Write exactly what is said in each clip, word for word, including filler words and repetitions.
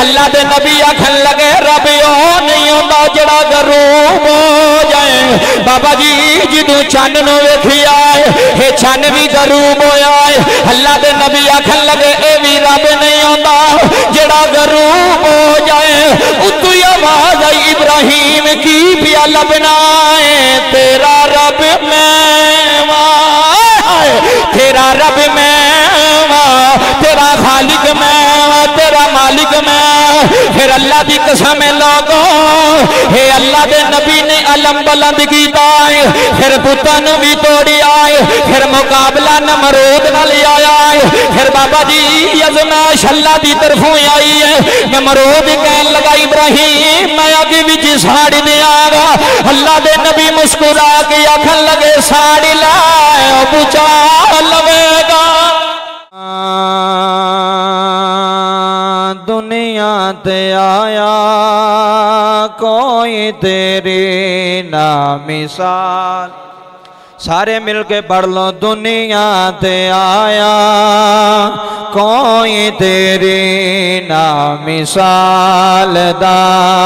اللہ دے نبی آکھن لگے رب او نہیں ہوندا جڑا غروب ہو جائے بابا جی جدوں چن نو ویکھیا اے چن بھی غروب ہویا ہے اللہ دے نبی آکھن لگے اے بھی رب نہیں ہوندا جڑا غروب ہو جائے اتو آواز آئی ابراہیم کی پیا لبنا ہے تیرا رب میں تیرا رب میں تیرا خالق میں تیرا مالک میں پھر اللہ دی قسم لوگوں اے اللہ دے نبی نے علم بلند کیتا ہے پھر پتن بھی توڑی آئے پھر مقابلہ نمرود نہ لے آیا ہے پھر بابا جی ازمائش اللہ دی طرفوں آئی ہے نمرود کہن لگا ابراہیم میں آگے بھی ساڑی دیا گا اللہ دے نبی مسکرا کے آکھن لگے ساڑی لائے بچا لگے گا دنیا تے آیا کوئی تیری نا مثال سارے مل کے پڑھ لو دنیا تے آیا کوئی تیری نا مثال دا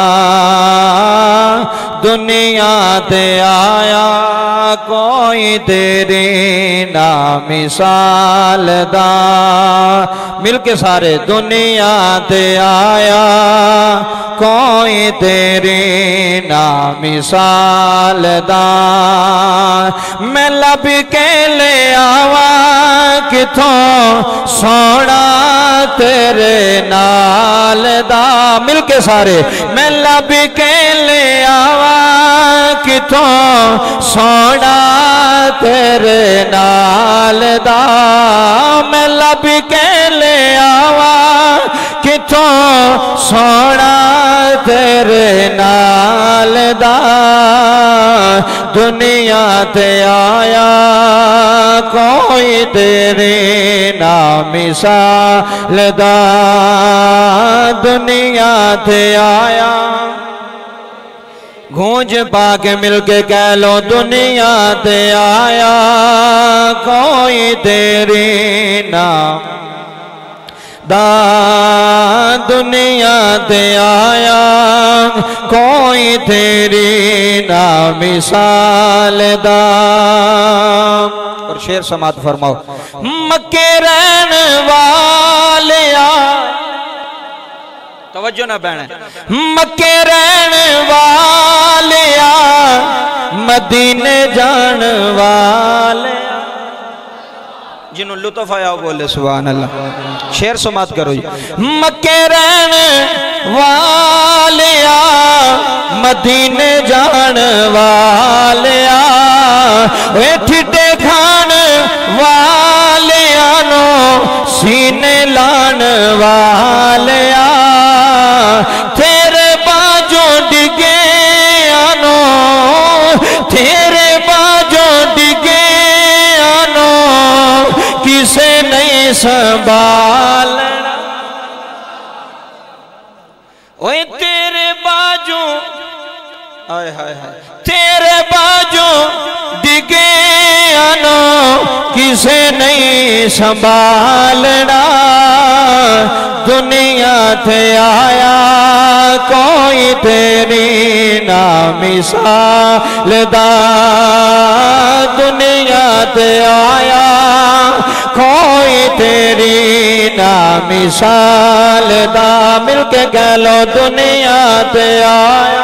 دنیا تے آیا کوئی تیری نا مثال دا مل کے سارے دنیا تے آیا کوئی تیری نا مثال دا میں لب کے لے آوا کتھوں سونا تیرے نال دا مل کے سارے میں لب کے لے آوا کتھوں سونا تیرے نال دا میں لب کے لے آوا کتھوں سونا تیرے نال دا دنیا تے آیا کوئی تیرے نا مثال دا دنیا تے آیا گونج پا کے مل کے کہہ لو دنیا تے آیا کوئی تیری نا دا دنیا تے آیا کوئی تیری نا مثال دا اور شعر سماعت فرماؤ مکے رہن والیا توجہ نہ بہنے مکے رہن والیا مدینے جان والیا جنہوں لطف آیا بولے سبحان اللہ شعر سماعت کرو جی مکے رہن والیا مدینے جان والیا وے ٹھٹے کھان والیا نو سینے لان والیا تیرے باجوں ڈگے آنو تیرے باجوں ڈگے آنو کسے نہیں سنبھالنا اوے تیرے باجوں آئے ہائے ہائے تیرے باجوں ڈگے آنو کسے نہیں سنبھالنا دنیا تے آیا کوئی تیری نا مثال دا دنیا تے آیا کوئی تیری نا مثال دا مل کے کہہ لو دنیا تے آیا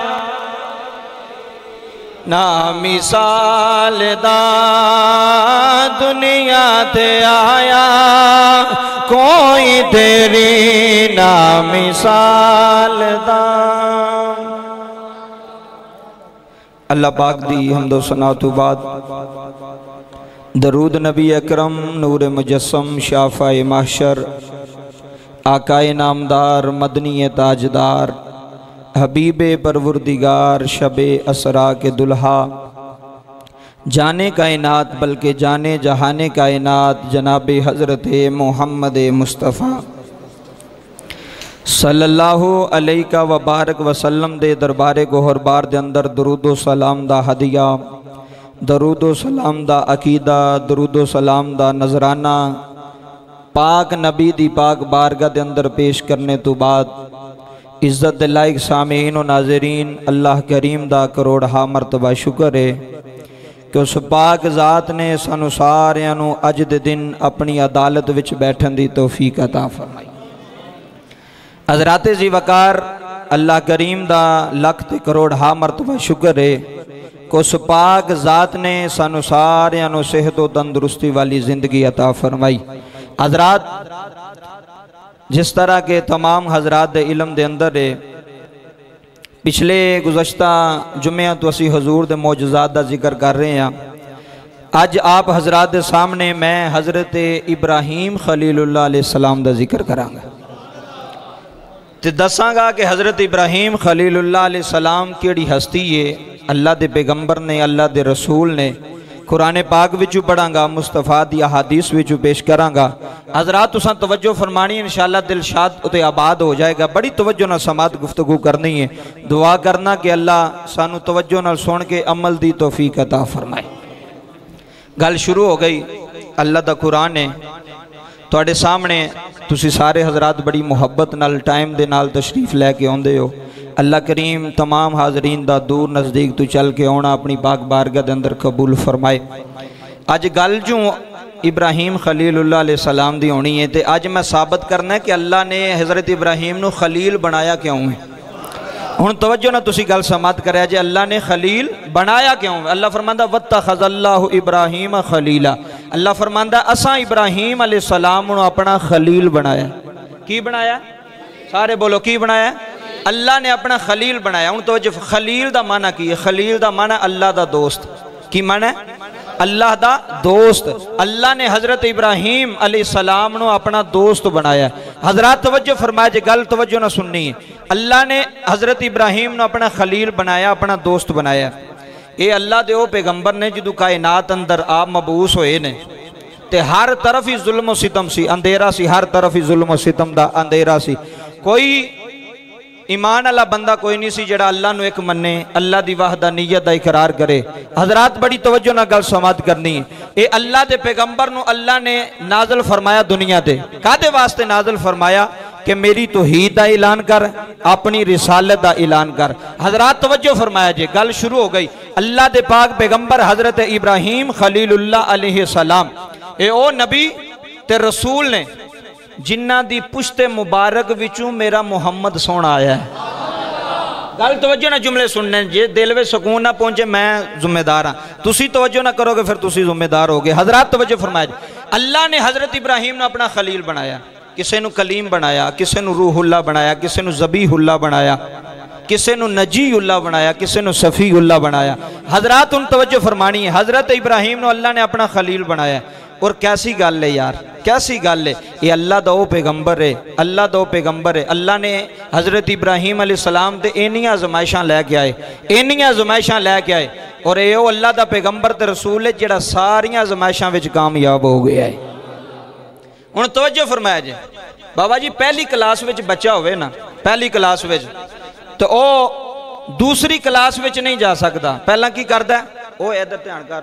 نا مثال دا دنیا تے آیا کوئی تیری نا مثال دا اللہ پاک دی حمد و ثنا تو بعد درود نبی اکرم نور مجسم شافع محشر آقائے نامدار مدنی تاجدار حبیب پروردگار شب اسرا کے دلہا جانے کائنات بلکہ جانے جہانے کائنات جناب حضرت محمد مصطفیٰ صلی اللہ علیہ وبارک وسلم دے دربار گوہر بار دے اندر درود و سلام دا ہدیہ درود و سلام دا عقیدہ درود و سلام دا نظرانہ پاک نبی دی پاک بارگاہ دے اندر پیش کرنے تو بعد عزت دے لائق سامعین و ناظرین اللہ کریم دا کروڑ ہا مرتبہ شکر ہے کہ اس پاک ذات نے سانو ساریاں نو اج دے دن اپنی عدالت وچ بیٹھن دی توفیق عطا فرمائی۔ حضرات زی وقار اللہ کریم دا لکھ تے کروڑ ہا مرتبہ شکر ہے کہ اس پاک ذات نے سانو ساریاں نو صحت و تندرستی والی زندگی عطا فرمائی۔ حضرات جس طرح کے تمام حضرات دے علم دے اندر ہے، پچھلے گزشتہ جمعہ تو اسی حضور دے معجزات دا ذکر کر رہے ہیں۔ آج آپ حضرات دے سامنے میں حضرت ابراہیم خلیل اللہ علیہ السلام دا ذکر کروں گا تے دساں گا کہ حضرت ابراہیم خلیل اللہ علیہ السلام کیڑی ہستی ہے، اللہ دے پیغمبر نے، اللہ دے رسول نے، قرآن پاک وچو پڑھاں گا، مصطفیٰ دی احادیث وچو پیش کراں گا۔ حضرات تساں توجہ فرمانی، انشاءاللہ دل شاد اتے آباد ہو جائے گا۔ بڑی توجہ نہ سماعت گفتگو کرنی ہے، دعا کرنا کہ اللہ سانو توجہ نہ سن کے عمل دی توفیق عطا فرمائے۔ گل شروع ہو گئی، اللہ دا قرآن ہے تواڈے سامنے، تسی سارے حضرات بڑی محبت نال ٹائم دے نال تشریف لے کے آندے ہو۔ اللہ کریم تمام حاضرین دا دور نزدیک تو چل کے آنا اپنی پاک بارگاہ دے اندر قبول فرمائے۔ آج گل جو ابراہیم خلیل اللہ علیہ السلام دی ہونی ہے تے آج میں ثابت کرنا ہے کہ اللہ نے حضرت ابراہیم نو خلیل بنایا کیوں ہے۔ ہن توجہ نہ تسی گل سماعت کریا جے اللہ نے خلیل بنایا کیوں ہے۔ اللہ فرماندا واتخذ اللہ ابراہیم خلیلا، اللہ فرماندا اساں ابراہیم علیہ السلام نو اپنا خلیل بنایا۔ کی بنایا؟ سارے بولو کی بنایا؟ اللہ نے اپنا خلیل بنایا۔ ہن توجہ، خلیل دا معنی کی ہے؟ خلیل دا معنی اللہ دا دوست۔ کی معنی ہے؟ اللہ دا دوست۔ اللہ نے حضرت ابراہیم علیہ السلام نو اپنا دوست بنایا۔ حضرات توجہ فرمائے جے گل توجہ نہ سننی ہے، اللہ نے حضرت ابراہیم نو اپنا خلیل بنایا، اپنا دوست بنایا۔ اے اللہ دے او پیغمبر نے جدو کائنات اندر آپ مبعوث ہوئے نے تے ہر طرف ہی ظلم و ستم سی، اندھیرا سی، ہر طرف ہی ظلم و ستم دا اندھیرا سی۔ کوئی ایمان اللہ بندہ کوئی نہیں سی جڑا اللہ نو ایک مننے، اللہ دی وحدانیت دا اقرار کرے۔ حضرات بڑی توجہ نہ گل سماعت کرنی ہے، اے اللہ دے پیغمبر نو اللہ نے نازل فرمایا دنیا دے، کادے واسطے نازل فرمایا؟ کہ میری توحید دا اعلان کر، اپنی رسالت دا اعلان کر۔ حضرات توجہ فرمایا جے گل شروع ہو گئی۔ اللہ دے پاک پیغمبر حضرت ابراہیم خلیل اللہ علیہ السلام اے او نبی تے رسول نے جنہ دی پشت مبارک وچوں میرا محمد سونا آیا ہے۔ گل توجہ نہ جملے سننے جے دل میں سکون نہ پہنچے میں ذمہ دار ہاں، تسی توجہ نہ کرو گے پھر تسی ذمہ دار ہوگے۔ حضرات توجہ فرمائے، اللہ نے حضرت ابراہیم نے اپنا خلیل بنایا، کسے نو کلیم بنایا، کسے نو روح اللہ بنایا، کسے نو ذبیح اللہ بنایا، کسے نو نجی اللہ بنایا، کسے نو صفی اللہ بنایا۔ حضرات ان توجہ فرمانی ہے، حضرت ابراہیم نو اللہ نے اپنا خلیل بنایا۔ اور کیسی گل ہے یار، کیسی گل ہے، یہ اللہ دا او پیغمبر ہے، اللہ دا او پیغمبر ہے۔ اللہ نے حضرت ابراہیم علیہ السلام تے اینیاں آزمائشاں لے کے آئے، اینیاں آزمائشاں لے کے آئے، اور اے او اللہ دا پیغمبر تے رسول ہے جڑا ساریاں آزمائشاں وچ کامیاب ہو گیا ہے۔ ہن توجہ فرمایا جے، بابا جی پہلی کلاس وچ بچہ ہوئے نا، پہلی کلاس وچ تو او دوسری کلاس وچ نہیں جا سکتا، پہلا کی کردا ہے؟ او ادھر دھیان کر،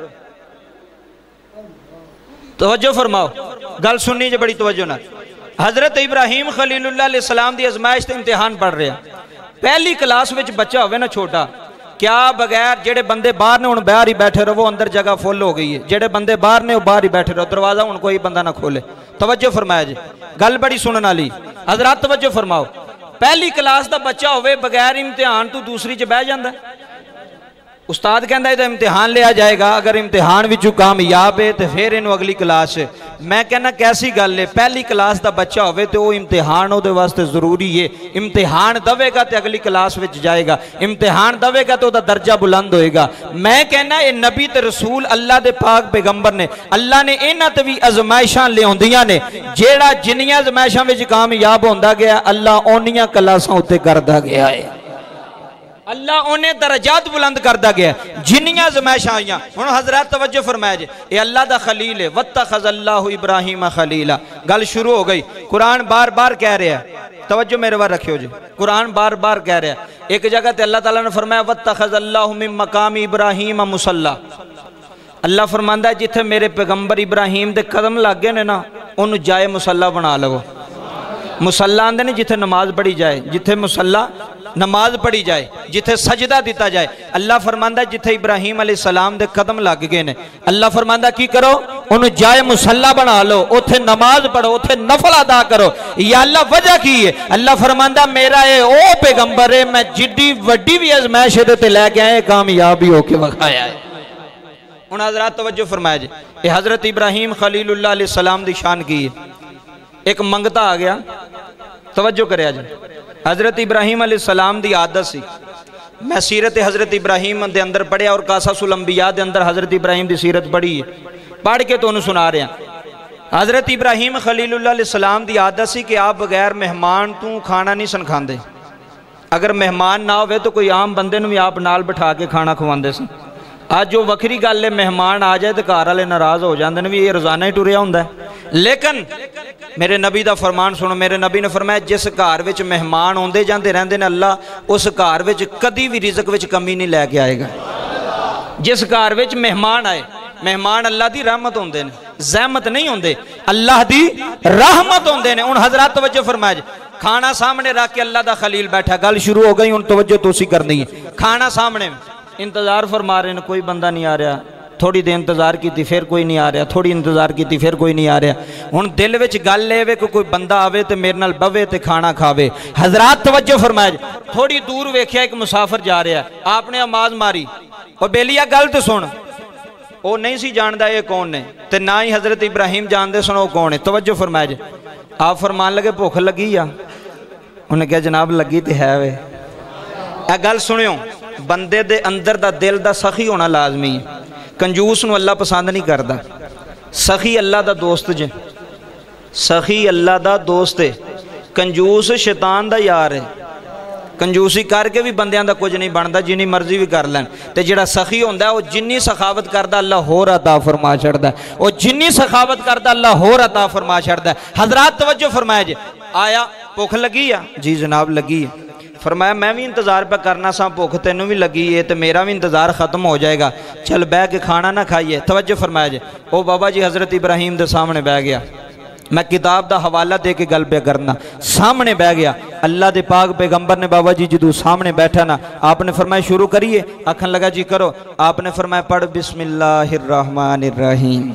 توجہ فرماؤ، گل سننی جے بڑی توجہ نہ۔ حضرت ابراہیم خلیل اللہ علیہ السلام دی ازمائش تے امتحان پڑھ رہے ہیں۔ پہلی کلاس وچ بچہ ہوئے نا چھوٹا، کیا بغیر جڑے بندے باہر نے ان باہر ہی بیٹھے رہو، اندر جگہ فل ہو گئی ہے، جڑے بندے باہر نے وہ باہر ہی بیٹھے رہو، دروازہ ان کوئی بندہ نہ کھولے۔ توجہ فرمایا جی، گل بڑی سنن والی۔ حضرات توجہ فرماؤ، پہلی کلاس دا بچہ ہوئے بغیر امتحان تو دوسری چ بہ جاندا ہے۔ استاد کہندا ہے تو امتحان لیا جائے گا، اگر امتحان وچوں کامیاب ہے تو پھر انہوں اگلی کلاس ہے۔ میں کہنا کیسی گل ہے، پہلی کلاس دا بچہ ہوئے تو وہ امتحان ہو دے واسطے ضروری ہے، امتحان دوے گا تو اگلی کلاس وچ جائے گا، امتحان دوے گا تو دا درجہ بلند ہوئے گا۔ میں کہنا اے نبی تے رسول اللہ دے پاک پیغمبر نے، اللہ نے انہاں تے وی ازمائشاں لے ہوندیاں نے، جیڑا جنیاں ازمائشاں وچ کامیاب ہوندا گیا اللہ اونیاں کلاساں اُتے کردا گیا ہے، اللہ انہیں درجات بلند کردہ گیا جنیاں زمائشاں آئیاں۔ ہن حضرات توجہ فرمایا جے، اے اللہ دا خلیل ہے، وَاتَّخَذَ اللَّهُ إِبْرَاهِيمَ خَلِيلًا۔ گل شروع ہو گئی، قرآن بار بار کہہ رہے ہیں، توجہ میرے بار رکھیو جی، قرآن بار بار کہہ رہے ہیں۔ ایک جگہ تے اللہ تعالیٰ نے فرمایا وَاتَّخَذَ اللَّهُ مِن مَقَامِ إِبْرَاهِيمَ مُصَلَّى۔ اللہ فرماندہ ہے جتھے میرے پیغمبر ابراہیم دے قدم لگ گئے نے نا، انہوں جائے مسلح بنا لو. مسلح آندے نہیں جتھے نماز پڑھی جائے, جتھے مسلح نماز پڑھی جائے, جتھے سجدہ دیتا جائے. اللہ فرماندہ ہے جتھے ابراہیم علیہ السلام دے قدم لگ گئے نے, اللہ فرماندہ کی کرو انہوں جائے مسلح بنا لو, اتھے نماز پڑھو, اتھے نفل ادا کرو. یا اللہ وجہ کی ہے؟ اللہ فرماندہ میرا اے او پیغمبر ہے, میں جڈی وڈی بھی ازمائش تے لے کے آئے کامیابی ہو کے وکھایا ہے. ان حضرات توجہ فرمایا جائے, یہ حضرت ابراہیم خلیل اللہ علیہ السلام دی شان کی ہے. ایک منگتا آ گیا, توجہ کرے جائے. حضرت ابراہیم علیہ السلام دی عادت سی, میں سیرت حضرت ابراہیم دے اندر پڑھیا اور قصص الانبیاء دے اندر حضرت ابراہیم دی سیرت پڑھی ہے, پڑھ کے تو انہوں سنا رہے ہیں. حضرت ابراہیم خلیل اللہ علیہ السلام دی عادت سی کہ آپ بغیر مہمان تو کھانا نہیں سن کھاندے. اگر مہمان نہ ہوئے تو کوئی عام بندے نو بھی آپ نال بٹھا کے کھانا کھواندے سن. آج جو وکری گل ہے مہمان آ جائے تو گھر والے ناراض ہو جاندے نے بھی یہ روزانہ ہی ٹریا ہوندا ہے. لیکن میرے نبی دا فرمان سنو, میرے نبی نے فرمایا جس گھر وچ مہمان اوندے جاندے رہندے نے اللہ اس گھر وچ کدی بھی رزق وچ کمی نہیں لے کے آئے گا. جس گھر وچ مہمان آئے, مہمان اللہ دی رحمت ہوندے نے, زحمت نہیں ہوندے, اللہ دی رحمت ہوندے نے. ان حضرات توجہ فرمایا, کھانا سامنے رکھ کے اللہ دا خلیل بیٹھا, گل شروع ہو گئی, ان توجہ تو سی کرنی ہے. کھانا سامنے, انتظار فرما رہے ہیں, کوئی بندہ نہیں آ رہا. تھوڑی دیر انتظار کی تھی پھر کوئی نہیں آ رہا, تھوڑی انتظار کی تھی پھر کوئی نہیں آ رہا. ہن دل وچ گل لے وے کہ کوئی بندہ آوے تے میرے نال بوے تے کھانا کھاوے. حضرات توجہ فرمایا, تھوڑی دور ویکھیا ایک مسافر جا رہا ہے, آپ نے آواز ماری, او بیلیا گل تے سن. او نہیں سی جاندا یہ کون نے, تے نہ ہی حضرت ابراہیم جاندے سن او کون ہے. توجہ فرمایا جی, آپ فرمان لگے بھوک لگی یا؟ انہیں کہا جناب لگی تے ہے وے. اے گل سنیو, بندے دے اندر دا دل دا سخی ہونا لازمی ہے. کنجوس نو اللہ پسند نہیں کردا, سخی اللہ دا دوست جے, سخی اللہ دا دوست ہے. کنجوس شیطان دا یار ہے. کنجوسی کر کے بھی بندیاں دا کچھ نہیں بندا, جنی مرضی بھی کر لین. تے جڑا سخی ہوندا ہے وہ جنی سخاوت کردا اللہ ہور عطا فرما چھڑدا ہے, وہ جنی سخاوت کردا اللہ ہور عطا فرما چھڑدا ہے. حضرات توجہ فرمایا جی, آیا بھوک لگی ہے؟ جی جناب لگی ہے. فرمایا میں بھی انتظار پہ کرنا سا, بھوک تینوں بھی لگی ہے تو میرا بھی انتظار ختم ہو جائے گا, چل بہ کے کھانا نہ کھائیے. توجہ فرمایا جی, او بابا جی حضرت ابراہیم دے سامنے بہ گیا. میں کتاب دا حوالہ دے کے گل پہ کرنا, سامنے بہ گیا. اللہ دے پاک پیغمبر نے بابا جی جدو سامنے بیٹھا نا, آپ نے فرمایا شروع کریے. آکھن لگا جی کرو. آپ نے فرمایا پڑھ بسم اللہ الرحمن الرحیم,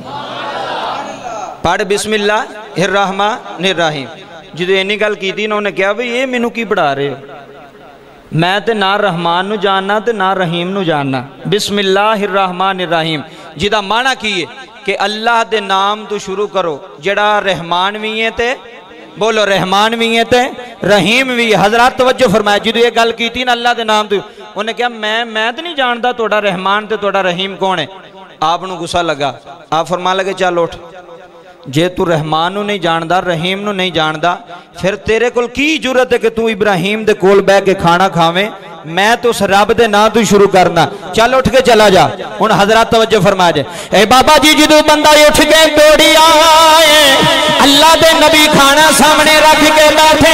پڑھ بسم اللہ الرحمن الرحیم. جدو اینی گل کی تھی انہوں نے کہا بھئی یہ مینوں کی پڑھا رہے ہو؟ میں تے نہ رحمان نو جاننا تے نہ رحیم نو جاننا. بسم اللہ الرحمن الرحیم جدا معنی کیے کہ اللہ دے نام تو شروع کرو, جڑا رحمان بھی ہے تے بولو رحمان بھی ہے تے رحیم بھی ہے. حضرات توجہ فرمایا, جدو یہ گل کی تھی نا اللہ دے نام تو, انہیں کہا میں میں تے نہیں جانتا توڑا رحمان تے توڑا رحیم کون ہے. آپ نو غصہ لگا, آپ فرما لگے چل اٹھ, جے تو رحمان نو نہیں جاندا رحیم نو نہیں جاندا پھر تیرے کول کی جرت ہے کہ تو ابراہیم دے کول بہ کے کھانا کھاویں؟ میں تو اس رب دے نا تو شروع کرنا, چل اٹھ کے چلا جا. ان حضرات توجہ فرما جائے, اے بابا جی جدو بندہ اٹھ کے دوڑی آئے, اللہ دے نبی کھانا سامنے رکھ کے بیٹھے,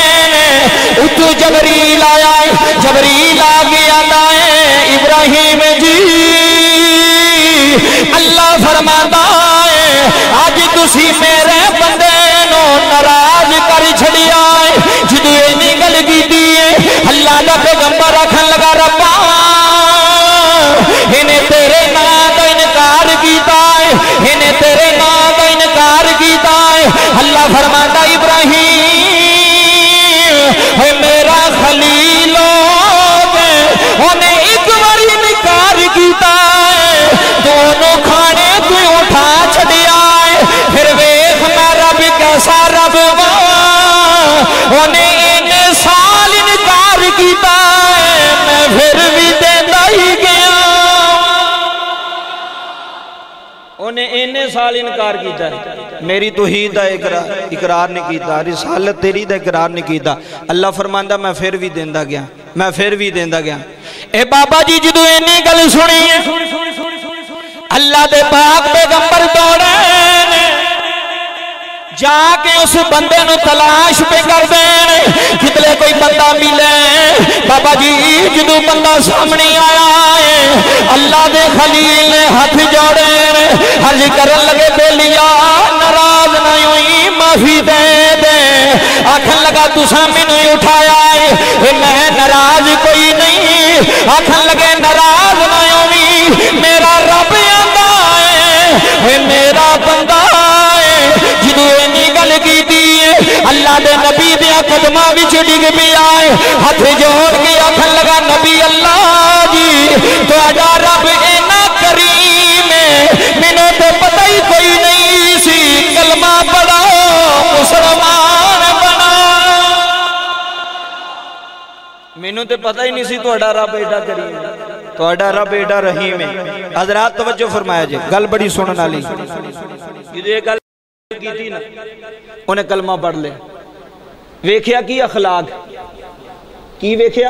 اتو جبریل آیا, جبریل آگے آتا ہے ابراہیم جی اللہ فرماتا ہے آج تسی میرے بندے نو ناراض کر چھڑیا ہے. جدو اینی گل کیتی ہے اللہ دا پیغمبر آکھن لگا ربا انہیں تیرے نام دا انکار کیتا ہے, انہیں تیرے نام دا انکار کیتا ہے. اللہ فرماتا ابراہیم ہے میرا خلیل انہیں ایک بار انکار کیتا ہے, دونوں کھانے تو اٹھا چھڑیا ہے. پھر ویکھ میں رب کیسا رب انہیں انہیں سال انکار کیتا ہے, میں پھر بھی دیتا ہی گیا. انہیں انہیں سال انکار کیتا ہے, میری توحید دا اقرار نہیں کیتا, رسالت تیری دا اقرار نہیں کیتا. اللہ فرماندہ میں پھر بھی دیندہ گیا, میں پھر بھی دیندہ گیا. اے بابا جی جدو اینی گل سنی ہے اللہ دے پاک پیغمبر دوڑے جا کے اس بندے نو تلاش پہ کر دیں, کتلے کوئی بندہ ملے. بابا جی جدو بندہ سامنے آیا ہے اللہ دے خلیل نے ہاتھ جوڑے, حرج کرن لگے بیلیا ناراض نہ ہوئی معافی دے دے آکھن لگا تساں مینوں اٹھایا ہے میں ناراض کوئی نہیں آکھن لگے ناراض نہ ہوویں میرا رب آندا ہے میرا بندہ ہے جدوں اینی گل کیتی اللہ دے نبی دے قدماں وچ ڈگ پیا ہاتھ جوڑ کے آکھن لگا نبی اللہ جی تہاڈا رب اینا کریم ہے مینوں تے پتہ ہی کوئی نہیں سی کلمہ پڑھو مسلمان بنا مینوں تے پتہ ہی نہیں سی تہاڈا رب ایڈا کریم ہے تہاڈا رب ایڈا رحیم ہے حضرات توجہ فرمایا جی گل بڑی سنن والی جدوں یہ گل کیتی نا انہیں کلمہ پڑھ لے ویکھیا کی اخلاق کی ویکھیا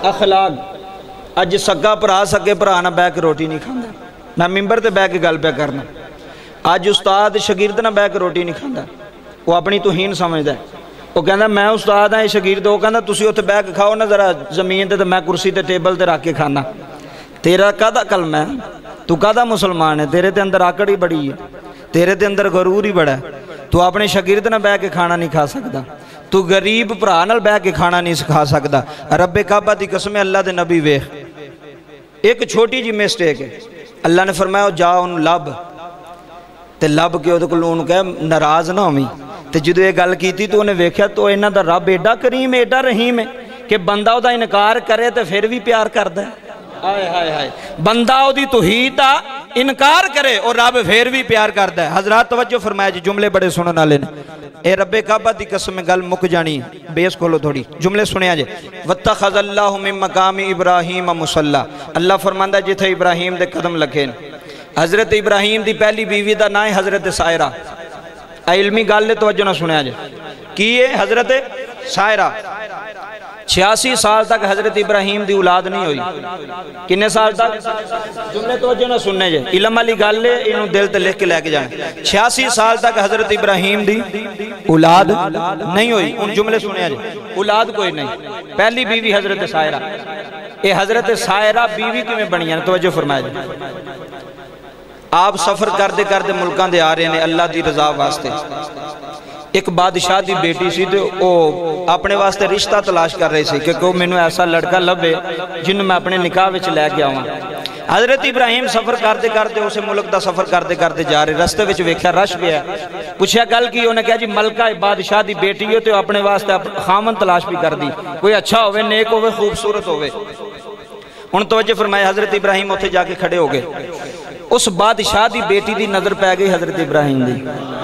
اخلاق اج سگا بھرا سگے بھرا نہ بیٹھ کے روٹی نہیں کھاندا میں ممبر تے بیٹھ کے گل پہ کرنا اج استاد شاگرد نہ بیٹھ کے روٹی نہیں کھاندا وہ اپنی توہین سمجھدا ہے وہ کہندا میں استاد ہاں شاگرد وہ کہندا تسی اوتھے بیٹھ کے کھاؤ نا ذرا زمین تے میں کرسی تے ٹیبل تے رکھ کے کھانا تیرا کدا کلمہ ہے تو کدا مسلمان ہے تیرے تے اندر آکڑ ہی بڑی ہے تیرے تے اندر غرور ہی بڑا ہے تو اپنے شاگرد نہ بیٹھ کے کھانا نہیں کھا سکتا تو غریب بھرا نال بیٹھ کے کھانا نہیں کھا سکتا رب کعبہ دی قسم اللہ دے نبی ویکھ ایک چھوٹی جی مسٹیک ہے اللہ نے فرمایا جا ان لب تے لب کے اودے کول اونوں کہ ناراض نہ ہوویں تے جدوں یہ گل کیتی تو انہیں ویکھیا تو انہاں دا رب ایڈا کریم ایڈا رحیم ہے کہ بندہ او دا انکار کرے تے پھر بھی پیار کردا ہے آئے ہائے ہائے بندہ او دی توحید دا انکار کرے اور رب پھر بھی پیار کردا ہے حضرات توجہ فرمایا جی جملے بڑے سنن والے نے اے رب کعبہ دی قسم گل مک جانی بیس کھولو تھوڑی جملے سنیا جے واتخذ اللہ من مقام ابراہیم مصلی اللہ فرماندا جتھے ابراہیم دے قدم لگے حضرت ابراہیم دی پہلی بیوی دا نام ہے حضرت سائرہ علمی گل توجہ نہ سنیا جے کی ہے حضرت سائرہ چھیاسی سال تک حضرت ابراہیم دی اولاد نہیں ہوئی کنے سال تک جملے توجہ نہ سننے جے علم علی گل لے انہوں دل تے لکھ کے لے کے جائیں چھیاسی سال تک حضرت ابراہیم دی اولاد نہیں ہوئی ان جملے سننے جے اولاد کوئی نہیں پہلی بیوی حضرت سائرہ اے حضرت سائرہ بیوی کی میں بنی ہیں توجہ فرمائے جے آپ سفر کردے کردے ملکان دے آ رہے ہیں اللہ دی رضا واسطے ایک بادشاہ دی بیٹی سی تو وہ اپنے واسطے رشتہ تلاش کر رہے سی کہ کوئی میں نے ایسا لڑکا لبے جن میں اپنے نکاح وچ لے گیا ہوں حضرت ابراہیم سفر کرتے کرتے اسے ملک دا سفر کرتے کرتے جا رہے رستے وچ ویکھیا رش گیا پوچھیا گل کی انہیں کہا جی ملکہ بادشاہ دی بیٹی ہو تو اپنے واسطے خامن تلاش بھی کر دی کوئی اچھا ہوئے نیک ہوئے خوبصورت ہوئے ان توجہ فرمائے حضرت ابراہیم اتھے جا کے کھڑے ہو گئے اس بادشاہ دی بیٹی دی نظر پہ گئی حضرت ابراہیم دی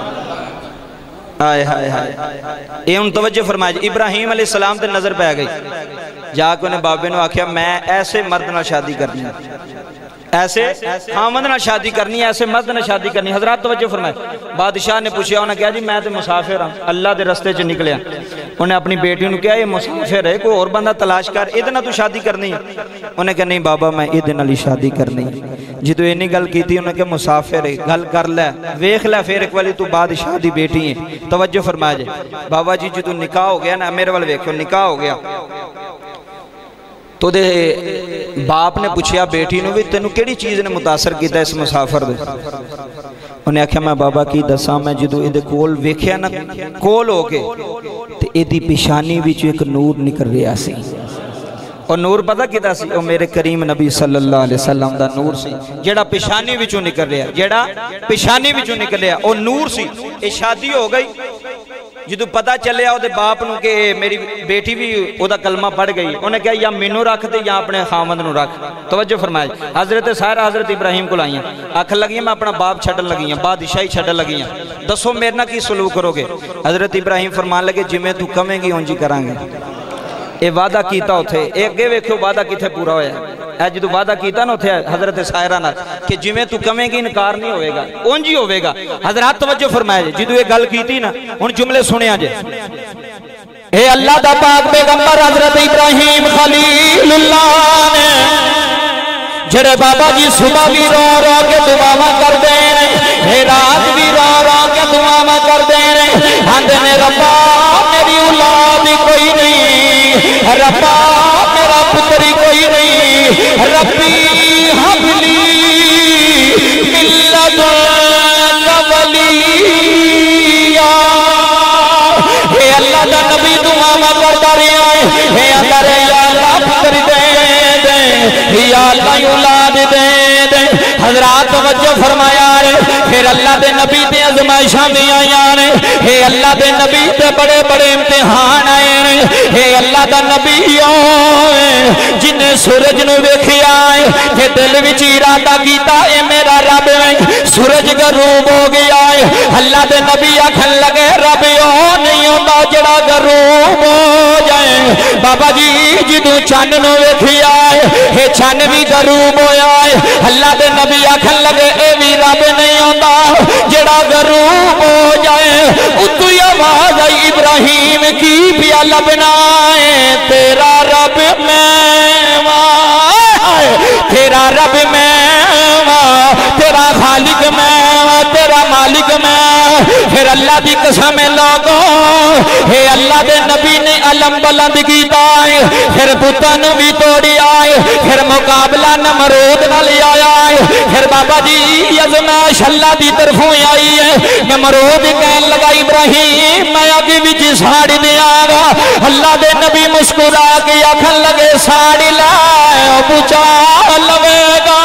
آئے ہائے ہائے یہ ان توجہ فرمائے جی ابراہیم علیہ السلام تے نظر پہ گئی جا کے انہیں بابے نے آکھیا میں ایسے مرد نہ شادی کرنی ایسے خامد نہ شادی کرنی ایسے مرد نہ شادی کرنی حضرات توجہ فرمائے بادشاہ نے پوچھیا انہیں کہا جی میں تے مسافر ہوں اللہ دے رستے چ نکلیا انہیں اپنی بیٹی نے کہا یہ مسافر ہے کوئی اور بندہ تلاش کر ادھے نہ تو شادی کرنی ہے انہیں کہا نہیں بابا میں ادھے نہ لی شادی کرنی ہے جی تو اینی گل کی تھی انہیں کہا مسافر ہے گل کر لے ویخ لے پھر ایک والی تو بادشاہ دی بیٹی ہے توجہ فرمائے جے بابا جی جی تو نکاح ہو گیا نا میرے والے ویکھو نکاح ہو گیا تو دے باپ نے پوچھیا بیٹی نو بھی تینوں کیڑی چیز نے متاثر کیتا اس مسافر دے انہیں آکھیا میں بابا کی دساں میں جدو ادھے کول ویکھیا نا کول ہو کے تے ادھی پیشانی وچ ایک نور نکل رہا سی اور نور پتہ کیتا سی او میرے کریم نبی صلی اللہ علیہ وسلم دا نور سی جیڑا پیشانی وچوں نکل رہا جیڑا پیشانی وچوں نکل رہا او نور سی اے شادی ہو گئی جدو پتہ چلے آؤ دے باپ نو کہ میری بیٹی بھی او دا کلمہ پڑھ گئی انہیں کہا یا مینو رکھ دے یا اپنے خامد نو رکھ توجہ فرمائے حضرت سائرہ حضرت ابراہیم کو لائیں آنکھ لگی ہیں میں اپنا باپ چھڑن لگی ہیں بادشاہی چھڑن لگی ہیں دسو میرے نہ کی سلوک کرو گے حضرت ابراہیم فرمان لگے جی میں تو کمیں گی ہوں جی کرانگے اے وعدہ کیتا ہوتے ایک گے ویکھو وعدہ کیتے پورا ہویا اے جدو وعدہ کیتا نا ہوتے حضرت سائرہ نا کہ جی میں تو کمیں گی انکار نہیں ہوئے گا اونجی ہوئے گا حضرات توجہ فرمائے جدو یہ گل کیتی نا ان جملے سنے آجے اے اللہ دا پاک پیغمبر حضرت ابراہیم خلیل اللہ نے جڑے بابا جی صبح بھی رو رو کے دعا کر دے رہے رات بھی رو رو کے دعا کر دے رہے ہند نے ربا میری اولاد کوئی نہیں ربا میرا پتری کوئی نہیں ربی حبلی ملت ولیہ یا اللہ اولاد دے دے حضرات توجہ فرمایا ہے پھر اللہ دے نبی دے ازمائشاں بھی آئیاں نے اے اللہ دے نبی دے بڑے بڑے امتحان آئے نے اے اللہ دا نبی آئے جنہیں سورج نو ویکھیا ہے تے دل وچ ارادہ کیتا اے میرا رب ہے سورج غروب ہو گیا ہے اللہ دے نبی آکھن لگے رب او نہیں ہوندا جڑا غروب ہو جائے بابا جی جدوں چاند نو ویکھیا ہے اے چاند بھی غروب ہویا ہے اللہ دے نبی آکھن لگے اے بھی رب نہیں ہوندا جڑا غروب ہو جائے اتو آواز آئی ابراہیم کی پیا لبنا ہے تیرا رب میں تیرا رب میں تیرا خالق میں تیرا مالک میں پھر اللہ دی قسم لوگوں اے اللہ دے نبی نے علم بلند کیتا ہے پھر پتن بھی توڑی آئے پھر مقابلہ نمرود نہ لے آیا ہے پھر بابا جی ازمائش اللہ دی طرفوں آئی ہے نمرود کہن لگا ابراہیم میں آگے بھی جی ساڑی دیا گا اللہ دے نبی مسکرا کے آکھن لگے ساڑی لائے بچا لگے گا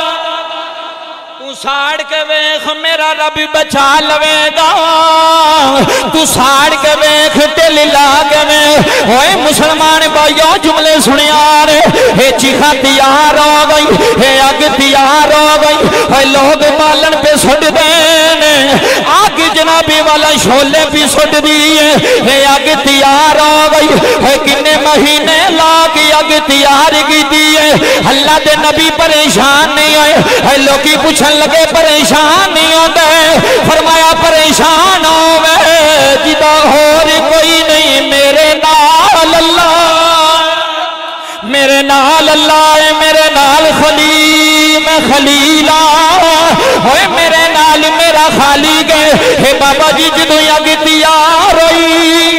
ساڑ کے ویخ میرا رب بچا لوے گا تو ساڑ کے ویخ ٹل لاغ میں ہوئے مسلمان بھائیو جملے سنیار اے چیخا تیار ہو گئی اے اگ تیار ہو گئی اے لوگ بالن پہ سٹ دینے آگ جنابی والا شولے پہ سٹ دیئے اے اگ تیار ہو گئی اے کنے مہینے لاغ اگ تیار کی دیئے اللہ دے نبی پریشان نہیں ہوئے اے لوگی پوچھن لگے پریشان نہیں ہوتے فرمایا پریشان ہوئے جدا اور کوئی نہیں میرے نال اللہ میرے نال اللہ ہے میرے نال خلیل میں خلیلہ ہوئے میرے نال میرا خالق ہے اے بابا جی جدو اگ تیار ہوئی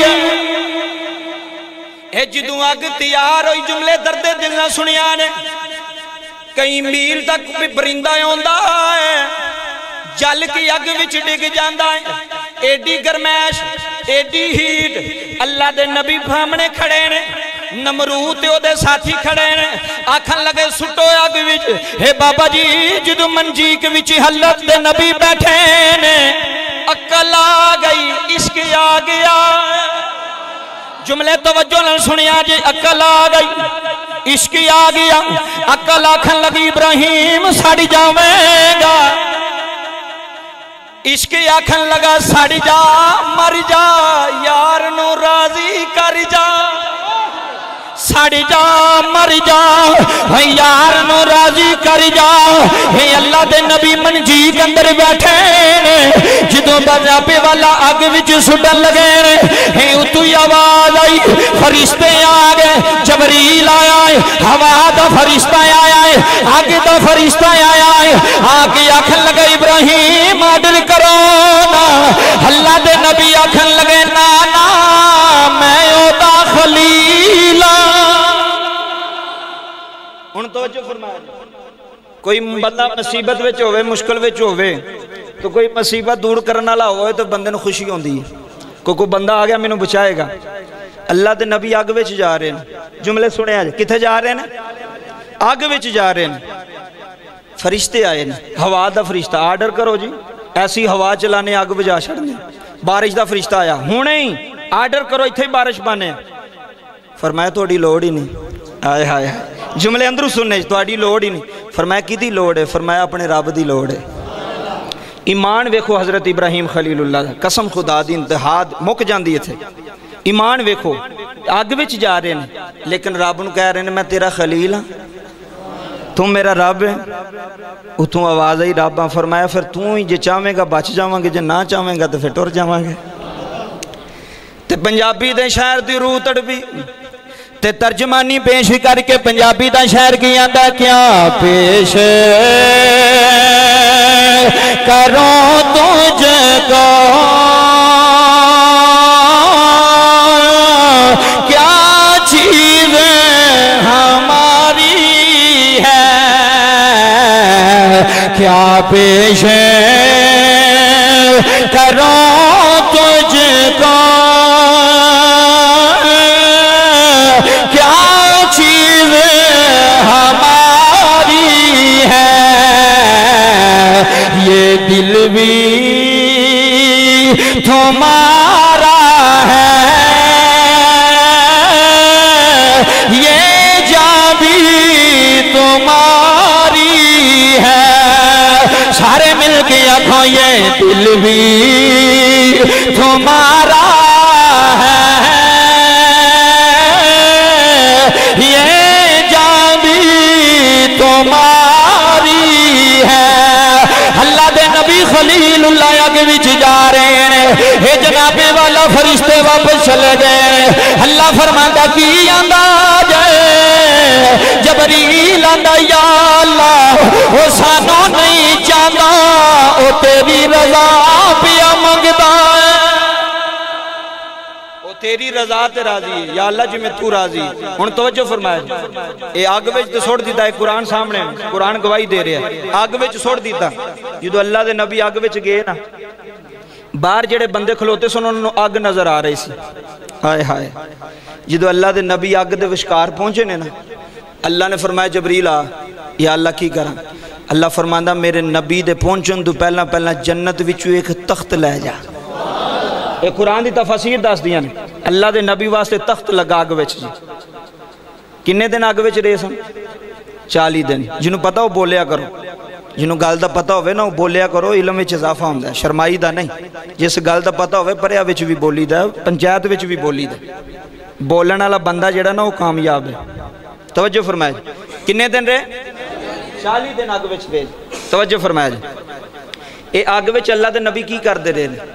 اے جدو اگ تیار ہوئی جملے درد دل نہ سنیا نے کئی میل تک بھی پرندہ ہوندہ ہے جل کی اگ وچ ڈگ جاندہ ہے ایڈی گرمیش ایڈی ہیٹ اللہ دے نبی بھامنے کھڑے نے نمرود تے او دے ساتھی کھڑے نے آکھن لگے سٹو اگ وچ اے بابا جی جدو منجیک وچ حلت دے نبی بیٹھے نے عقل آ گئی عشق آ گیا جملے توجہ نہ سنیا جی عقل آ گئی عشق آ گیا عقل آکھن لگی ابراہیم ساڑی جاویں گا عشق آکھن لگا ساڑی جا مر جا یار نو راضی کر جا ساڑی جا مر جا یار نو راضی کر جا اے اللہ دے نبی منجیک اندر بیٹھے نے جدوں بجاپے والا آگ وچ سٹن لگے نے اے اتو آواز آئی فرشتے آگئے جبریل آیا ہے ہوا دا فرشتہ آیا ہے آگ دا فرشتہ آیا ہے آگے آکھن لگے ابراہیم آڈر کرو نا اللہ دے نبی آکھن لگے نانا میں او دا خلیلہ ان توجہ فرمایا کوئی بندہ مصیبت وچ ہوئے مشکل وچ ہوئے تو کوئی مصیبت دور کرنا لا ہوئے تو بندے نے خوشی ہوندی ہے کوئی کوئی بندہ آگیا میں نے بچائے گا اللہ دے نبی آگ وچ جا رہے ہیں جملے سنے آج کتھے جا رہے ہیں آگ وچ جا رہے ہیں فرشتے آئے ہیں ہوا دا فرشتہ آرڈر کرو جی ایسی ہوا چلانے آگ بجا چھڑنے بارش دا فرشتہ آیا ہونے ہی آرڈر کرو اتھے بارش بانے فرمایا توڑی لوڑ ہی نہیں آئے آئے جملے اندرو سننے توڑی لوڑ ہی نہیں فرمایا کی دی لوڑ ہے فرمایا اپنے رب دی لوڑ ہے ایمان ویکھو حضرت ابراہیم خلیل اللہ قسم خدا دی انتہاد مک جان دیئے تھے ایمان ویکھو آگ وچ جا رہے ہیں لیکن رب نو کہہ رہے ہیں میں تیرا خلیل ہاں تم میرا رب ہے اتھوں آواز آئی رب ہاں فرمایا پھر توں ہی جے چاہویں گا بچ جاواں گے جے نہ چاہویں گا تو پھر ٹر جاواں گے تے پنجابی دے شہر دی روح تڑپی تے ترجمانی پیش کر کے پنجابی دا شہر کی آندہ کیا پیش کرو تجھ کو کیا چیز ہماری ہے کیا پیش کرو تجھ کو کیا چیز ہماری بھی تمہارا ہے، یہ جاں بھی تمہاری ہے، سارے مل کے آنکھوں یہ دل بھی تمہارا ہے، یہ جاں بھی تمہاری ہے۔ اللہ دے نبی خلیل اللہ آگے وچ جا رہے ہیں، اے جناب والا فرشتے واپس چلے گئے، اللہ فرماتا کی آندا جائے، جبریل آندا یا اللہ وہ سانو نہیں چاہتا، وہ تیری رضا پیا منگتا ہے، وہ تیری رضا تے راضی ہے یا اللہ جی میں تو راضی۔ ہن توجہ فرمائے، اے آگ وچ تے سوڑ دیتا ہے، قرآن سامنے قرآن گواہی دے رہا ہے، آگ وچ سوڑ دیتا جدو اللہ دے نبی آگ وچ گئے نا، باہر جڑے بندے کھلوتے سن انہوں آگ نظر آ رہی سی، ہائے ہائے جدو اللہ دے نبی آگ دے وشکار پہنچے نے نا، اللہ نے فرمایا جبریل آ، یا اللہ کی کرا، اللہ فرماندہ میرے نبی دے پہنچن دو پہلا پہلا جنت وچو ایک تخت لے جا۔ ایک قرآن دی تفاسیر داس دیا نے، اللہ دے نبی واسطے تخت لگا آگ وچ جی، کنے دن آگ وچ رہے سن؟ چالی دن، جنہوں پتہ ہو بولیا کرو، جنہوں گال دا پتہ ہوئے نا بولیا کرو، علم وچ اضافہ ہوندہ ہے، شرمائی دا نہیں، جس گال دا پتہ ہوئے پریا وچ بھی بولی دا، پنچایت وچ بھی بولی دا، بولن والا بندہ جڑا نا وہ کامیاب ہے۔ توجہ فرمائے جی، کنے دن رہے؟ چالی دن آگ وچ رہے، توجہ فرمائے جی، اے آگ وچ اللہ دے نبی کی کر دے رہے ہیں؟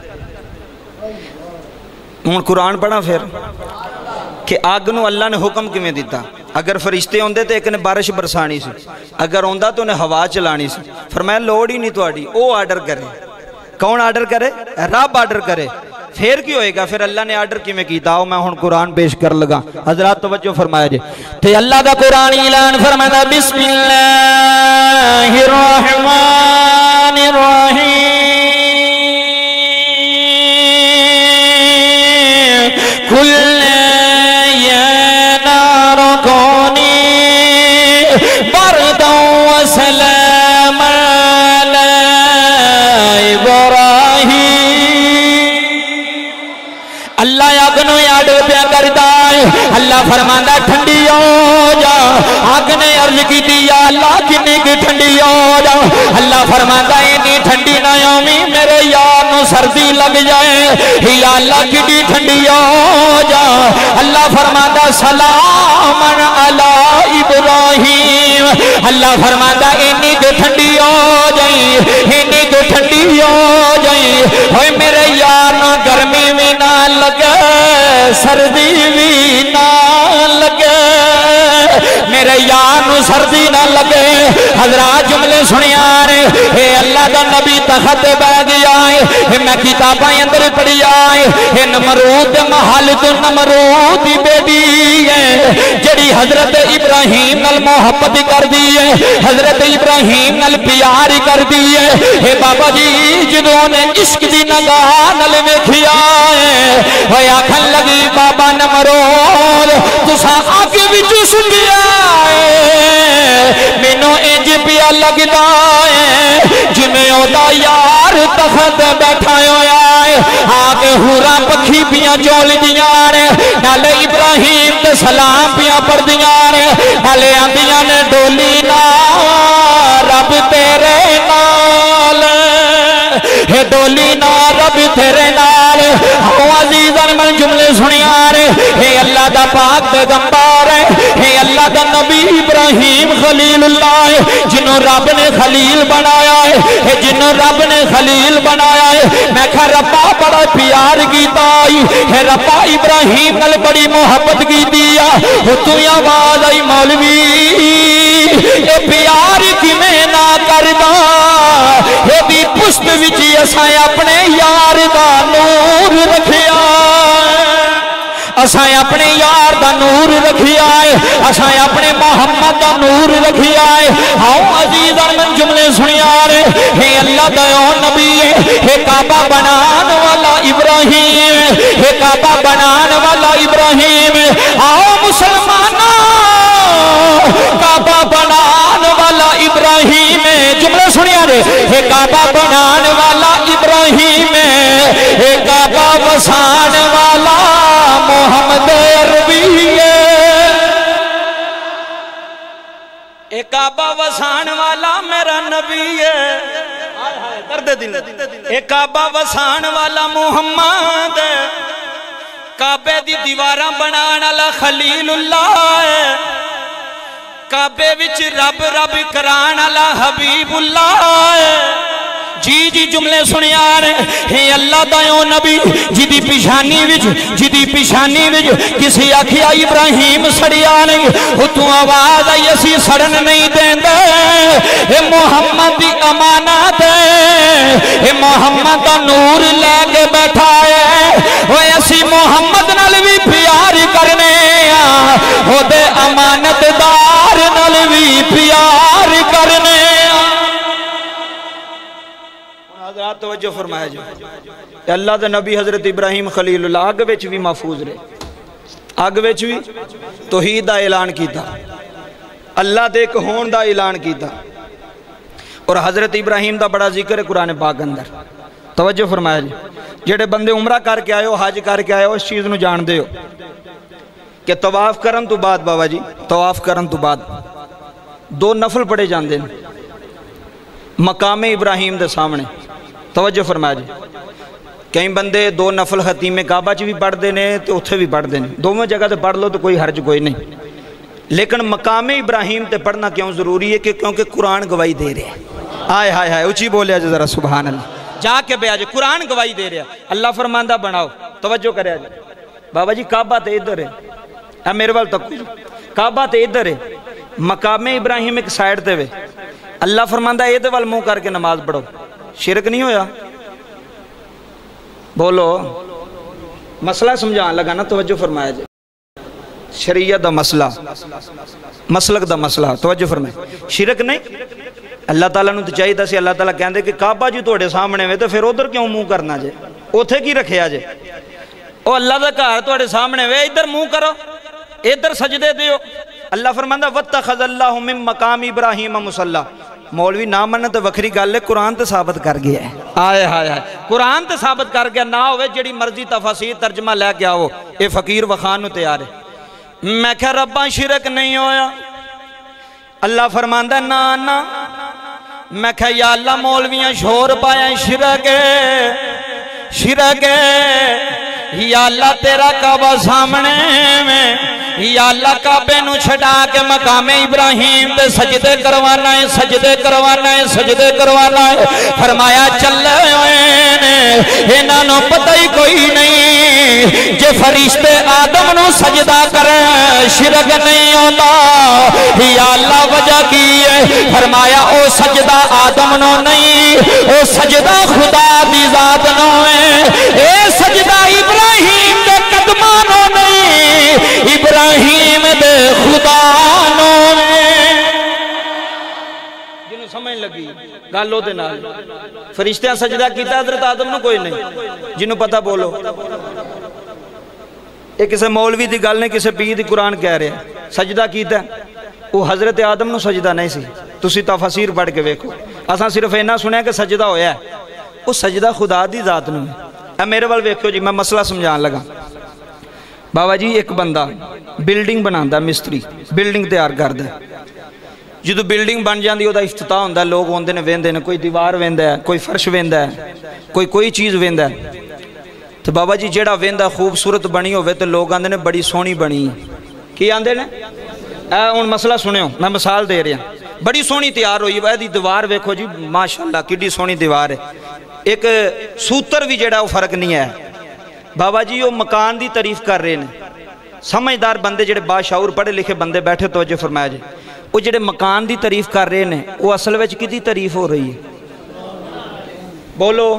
ہوں قرآن پڑھا پھر کہ آگ نو اللہ نے حکم کیویں دیتا، اگر فرشتے ہوندے تو ایک نے بارش برسانی سی، اگر ہوندا تو انہیں ہوا چلانی سی، فرمایا لوڑ ہی نہیں تواڈی، او آرڈر کرے، کون آرڈر کرے؟ رب آرڈر کرے، پھر کی ہوئے گا؟ پھر اللہ نے آرڈر کی میں کیتا ہو، میں ہن قرآن پیش کر لگا، حضرات توجہ فرمایا جی، تے اللہ دا قرآن اعلان فرماتا بسم اللہ الرحمن الرحیم، کل یا نار کونی بردا وسلام علی ابراہیم۔ اللہ آگ نو یاد پیا کرتا ہے، اللہ فرماندا ٹھنڈی ہو جا، آگ نے عرض کی دی یا اللہ کتنی کی ٹھنڈی ہو جا، اللہ فرماندا اتنی ٹھنڈی نہ ہومی میرے یار نو سردی لگ جائے، یا اللہ کتنی ٹھنڈی ہو جا، اللہ فرماندا سلام علی ابراہیم، اللہ فرماندا اتنی کی ٹھنڈی ہو جائیں، اتنی کی ٹھنڈی ہو جائیں، ہوئے میرے یار نو گرمی میں نہ لگے، سردی بھی نہ لگے، میرے یار نو سردی نہ لگے۔ حضرات جملے سنیا رہے، اے اللہ دا نبی تخت بہ گیا ہے، میں کتاباں اندر پڑھی آئے، اے نمرود محل تو نمرود دی بیٹی ہے، جڑی حضرت ابراہیم نال محبت کر دی ہے، حضرت ابراہیم نال پیار کر دی ہے، اے بابا جی جدوں نے عشق دی نگاہ نال ویکھیا ہے، اوے آکھن لگی بابا نمرود تساں آگے وچ سنگیا ہے، مینوں انج پیا لگدا ہے جویں اودا یار تخت بیٹھا ہویا ہے، آگے ہورا پکھی پیاں جول دیاں نے، نالے ابراہیم تے سلام پیاں پڑھ دیاں نے، نالے آندیاں نے ڈولی نا رب تیرے نال، ہے ڈولی نا رب تیرے نال، ہوں عزیزاں من جملے سنیا رہے، ہے اللہ دا پاک پیغمبر ہے، ہے اللہ دا نبی ابراہیم خلیل اللہ ہے، جنہوں رب نے خلیل بنایا ہے، ہے جنہوں رب نے خلیل بنایا ہے، میں کہا ربا بڑا پیار کیتا ہے، ربا ابراہیم نال بڑی محبت کی دیا، تو یا آواز آئی مولوی اے پیار کی میں نہ کردا، اے بھی پشت وچی اسائیں اپنے یار دا نور رکھیا، اسائیں اپنے یار دا نور رکھیا ہے، اسائیں اپنے محمد دا نور رکھیا ہے۔ آؤ عزیزاں من جملے سنیا رہے، ہے اللہ دا نبی ہے، ہے کعبہ بنان والا ابراہیم، ہے کعبہ بنان والا ابراہیم، آؤ مسلمانوں کعبہ بنان والا ابراہیم، جملے سنیا رہے، ہے کعبہ بنان والا اے کعبہ وسان والا میرا نبی ہے، درد دل، اے کعبہ وسان والا محمد ہے، کعبے دی دیواراں بنان والا خلیل اللہ ہے، کعبے وچ رب رب کران والا حبیب اللہ ہے۔ جی جی جملے سنیار ہے اللہ دایوں نبی جدی پیشانی وچ جدی پیشانی وچ کسی آکھیا ابراہیم سڑیا نہیں اتوں آواز آئی اسی سڑن نہیں دیندے، اے محمد دی امانت ہے، اے محمد دا نور لے کے بیٹھا ہے، اوے اسی محمد نال بھی پیار کرنے آ، او دے امانت دار نال بھی پیار کرنے آ۔ حضرات توجہ فرمایا جو اللہ دے نبی حضرت ابراہیم خلیل اللہ آگ ویچ بھی محفوظ رہے، آگ ویچ بھی توحید دا اعلان کیتا، اللہ دے ایک ہون دا اعلان کیتا، اور حضرت ابراہیم دا بڑا ذکر ہے قرآن پاک اندر۔ توجہ فرمایا جی جڑے بندے عمرہ کر کے آئے ہو، حج کر کے آئے ہو، اس چیز نو جان دے ہو کہ طواف کرن تو بعد بابا جی طواف کرن تو بعد دو نفل پڑے جاندے ہیں مقام ابراہیم دے سامنے۔ توجہ فرمایا جی کئی بندے دو نفل ختیم کعبہ چ بھی پڑھ دینے تو اتھے بھی پڑھ دینے، دونوں جگہ تے پڑھ لو تو کوئی حرج کوئی نہیں، لیکن مقام ابراہیم تے پڑھنا کیوں ضروری ہے کہ کیونکہ قرآن گواہی دے رہے ہیں۔ آئے ہائے ہائے اچھی بولیا جی ذرا سبحان اللہ، جا کے بیا جی قرآن گواہی دے رہا، اللہ فرماندہ بناؤ۔ توجہ کریا جی بابا جی کعبہ تے ادھر ہے، اے میرے وال تک کعبہ تے ادھر ہے، مقام ابراہیم ایک سائیڈ تے وے، اللہ فرماندہ اے دے وال منہ کر کے نماز پڑھو، شرک نہیں ہویا؟ بولو مسئلہ سمجھان لگا نا، توجہ فرمایا جائے شریعت دا مسئلہ مسلک دا مسئلہ، توجہ فرمایا شرک نہیں۔ اللہ تعالیٰ نے تو چاہیے دا سی اللہ تعالیٰ کہندے کہ کعبہ جو توڑے سامنے ہوئے تو پھر ادھر کیوں منہ کرنا جائے، اوتھے کی رکھیا جائے، او اللہ دا گھر توڑے سامنے ہوئے ادھر منہ کرو ادھر سجدے دیو۔ اللہ فرماندہ وَاتَّخَذَ اللَّهُ مِن مَقَامِ إِبْرَاهِيمَ مُصَلَّى، مولوی نہ مننے تو وکری گل ہے، قرآن تے ثابت کر گیا ہے، آئے ہائے ہائے قرآن تے ثابت کر گیا، نہ ہوئے جڑی مرضی تفاسیر ترجمہ لے کے آؤ، اے فقیر وخان نو تیار ہے۔ میں کہا رباں شرک نہیں ہویا، اللہ فرماندہ نا نا، میں کہا یا اللہ مولویاں شور پایا شرک ہے شرک ہے، یا اللہ تیرا کعبہ سامنے میں، یا اللہ کعبے نو چھڑا کے مقام ابراہیم دے سجدے کروانا ہے سجدے کروانا ہے سجدے کروانا ہے، فرمایا چلے ہوئے انہاں نو پتہ ہی کوئی نہیں جے فرشتے آدم نو سجدہ کریں شرک نہیں ہوتا، یا اللہ وجہ کی ہے، فرمایا او سجدہ آدم نو نہیں، او سجدہ خدا دی ذات نو ہے، اے سجدہ ابراہیم دے قدمانوں نہیں، ابراہیم دے خدا نو نے۔ جنہوں سمجھ لگی گالو دے نال فرشتیاں سجدہ کیتا حضرت آدم نو کوئی نہیں، جنہوں پتہ بولو، ایک کسے مولوی دی گل نے کسے پیر دی قرآن کہہ رہے ہیں سجدہ کیتا ہے، وہ حضرت آدم نو سجدہ نہیں سی، تسی تفاسیر پڑھ کے ویکھو، اساں صرف اینا سنیا کہ سجدہ ہویا ہے، وہ سجدہ خدا دی ذات نو ہے۔ اے میرے وال ویکھو جی میں مسئلہ سمجھان لگا، بابا جی ایک بندہ بلڈنگ بناندہ مستری بلڈنگ تیار کردہ ہے، جدو بلڈنگ بن جاندی ہو دا افتتاح ہوندہ ہے، لوگ ہوندے نے ویندے نے، کوئی دیوار ویندہ ہے، کوئی فرش ویندہ ہے، کوئی کوئی چیز ویندہ ہے، تو بابا جی جیڑا ویندہ خوبصورت بنی ہوئے تو لوگ آندے نے بڑی سونی بنی، کی آندے نے؟ اے ان مسئلہ سنے ہو میں مثال دے رہا ہوں، بڑی سونی تیار ہوئی ہے، دی دیوار ویکھو جی ماشاءاللہ کڈی سونی دیوار ہے، ایک سوتر بھی جیڑا وہ فرق نہیں ہے، بابا جی وہ مکان دی تعریف کر رہے ہیں، سمجھدار بندے جڑے باشعور پڑھے لکھے بندے بیٹھے توجہ فرمایا جائے، وہ جڑے مکان دی تعریف کر رہے ہیں وہ اصل وچ کدی تعریف ہو رہی ہے؟ بولو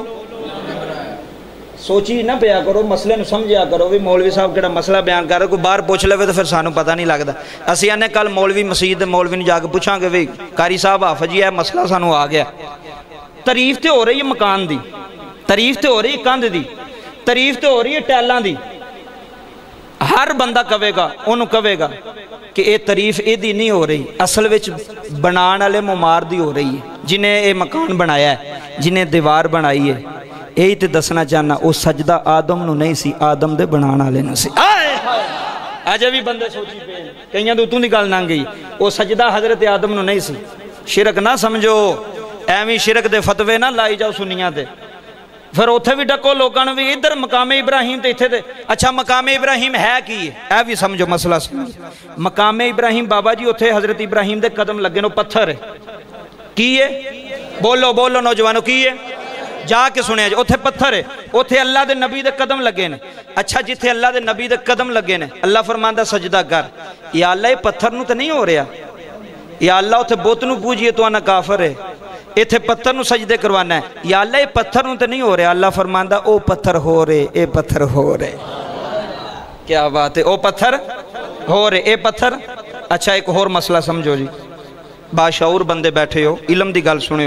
سوچی نہ پیا کرو، مسئلے نو سمجھیا کرو، بھی مولوی صاحب کیڑا مسئلہ بیان کر رہے کوئی باہر پوچھ لے تو پھر سانو پتہ نہیں لگتا، اسی آنے کل مولوی مسجد مولوی نے جا کے پوچھاں گے بھی قاری صاحب حافظ جی ہے مسئلہ سانو آ گیا، تعریف تے ہو رہی ہے مکان دی، تعریف تے ہو رہی ہے کاندھ دی، تعریف تے ہو رہی ہے ٹیلاں دی، ہر بندہ کہے گا انہوں کہے گا کہ اے تعریف اے دی نہیں ہو رہی، اصل وچ بنان والے ممار دی ہو رہی ہے، جنہیں اے مکان بنایا ہے، جنہیں دیوار بنائی ہے، یہی تے دسنا چاہنا وہ سجدہ آدم نو نہیں سی، آدم دے بنان والے نو سی۔ اجے بھی بندے سوچی پے کئیاں تو دی گل نہ گئی وہ سجدہ حضرت آدم نو نہیں سی شرک نہ سمجھو ایویں شرک دے فتوے نہ لائی جاؤ سنیاں تے پھر اتھے بھی ڈکو لوگاں نو بھی ادھر مقام ابراہیم تے اتھے تے اچھا مقام ابراہیم ہے کی ہے اے بھی سمجھو مسئلہ سمجھو مقام ابراہیم بابا جی اتھے حضرت ابراہیم دے قدم لگے نو پتھر ہے کی ہے بولو بولو نوجوانو کی ہے جا کے سنے جا اتھے پتھر ہے اتھے اللہ دے نبی دے قدم لگے نے اچھا جتھے اللہ دے نبی دے قدم لگے نے اللہ فرماندہ سجدہ کر یا اللہ یہ پتھر نو تے نہیں ہو رہا یا اللہ اتھے بوت نو پوجئے تو آنا کافر ہے اتھے پتھر نو سجدے کروانا ہے یا اللہ یہ پتھر نو تے نہیں ہو رہا اللہ فرماندہ او پتھر ہو رہے اے پتھر ہو رہے کیا بات ہے او پتھر ہو رہے اے پتھر اچھا ایک اور مسئلہ سمجھو جی باشعور بندے بیٹھے ہو علم دی گل سنے ہو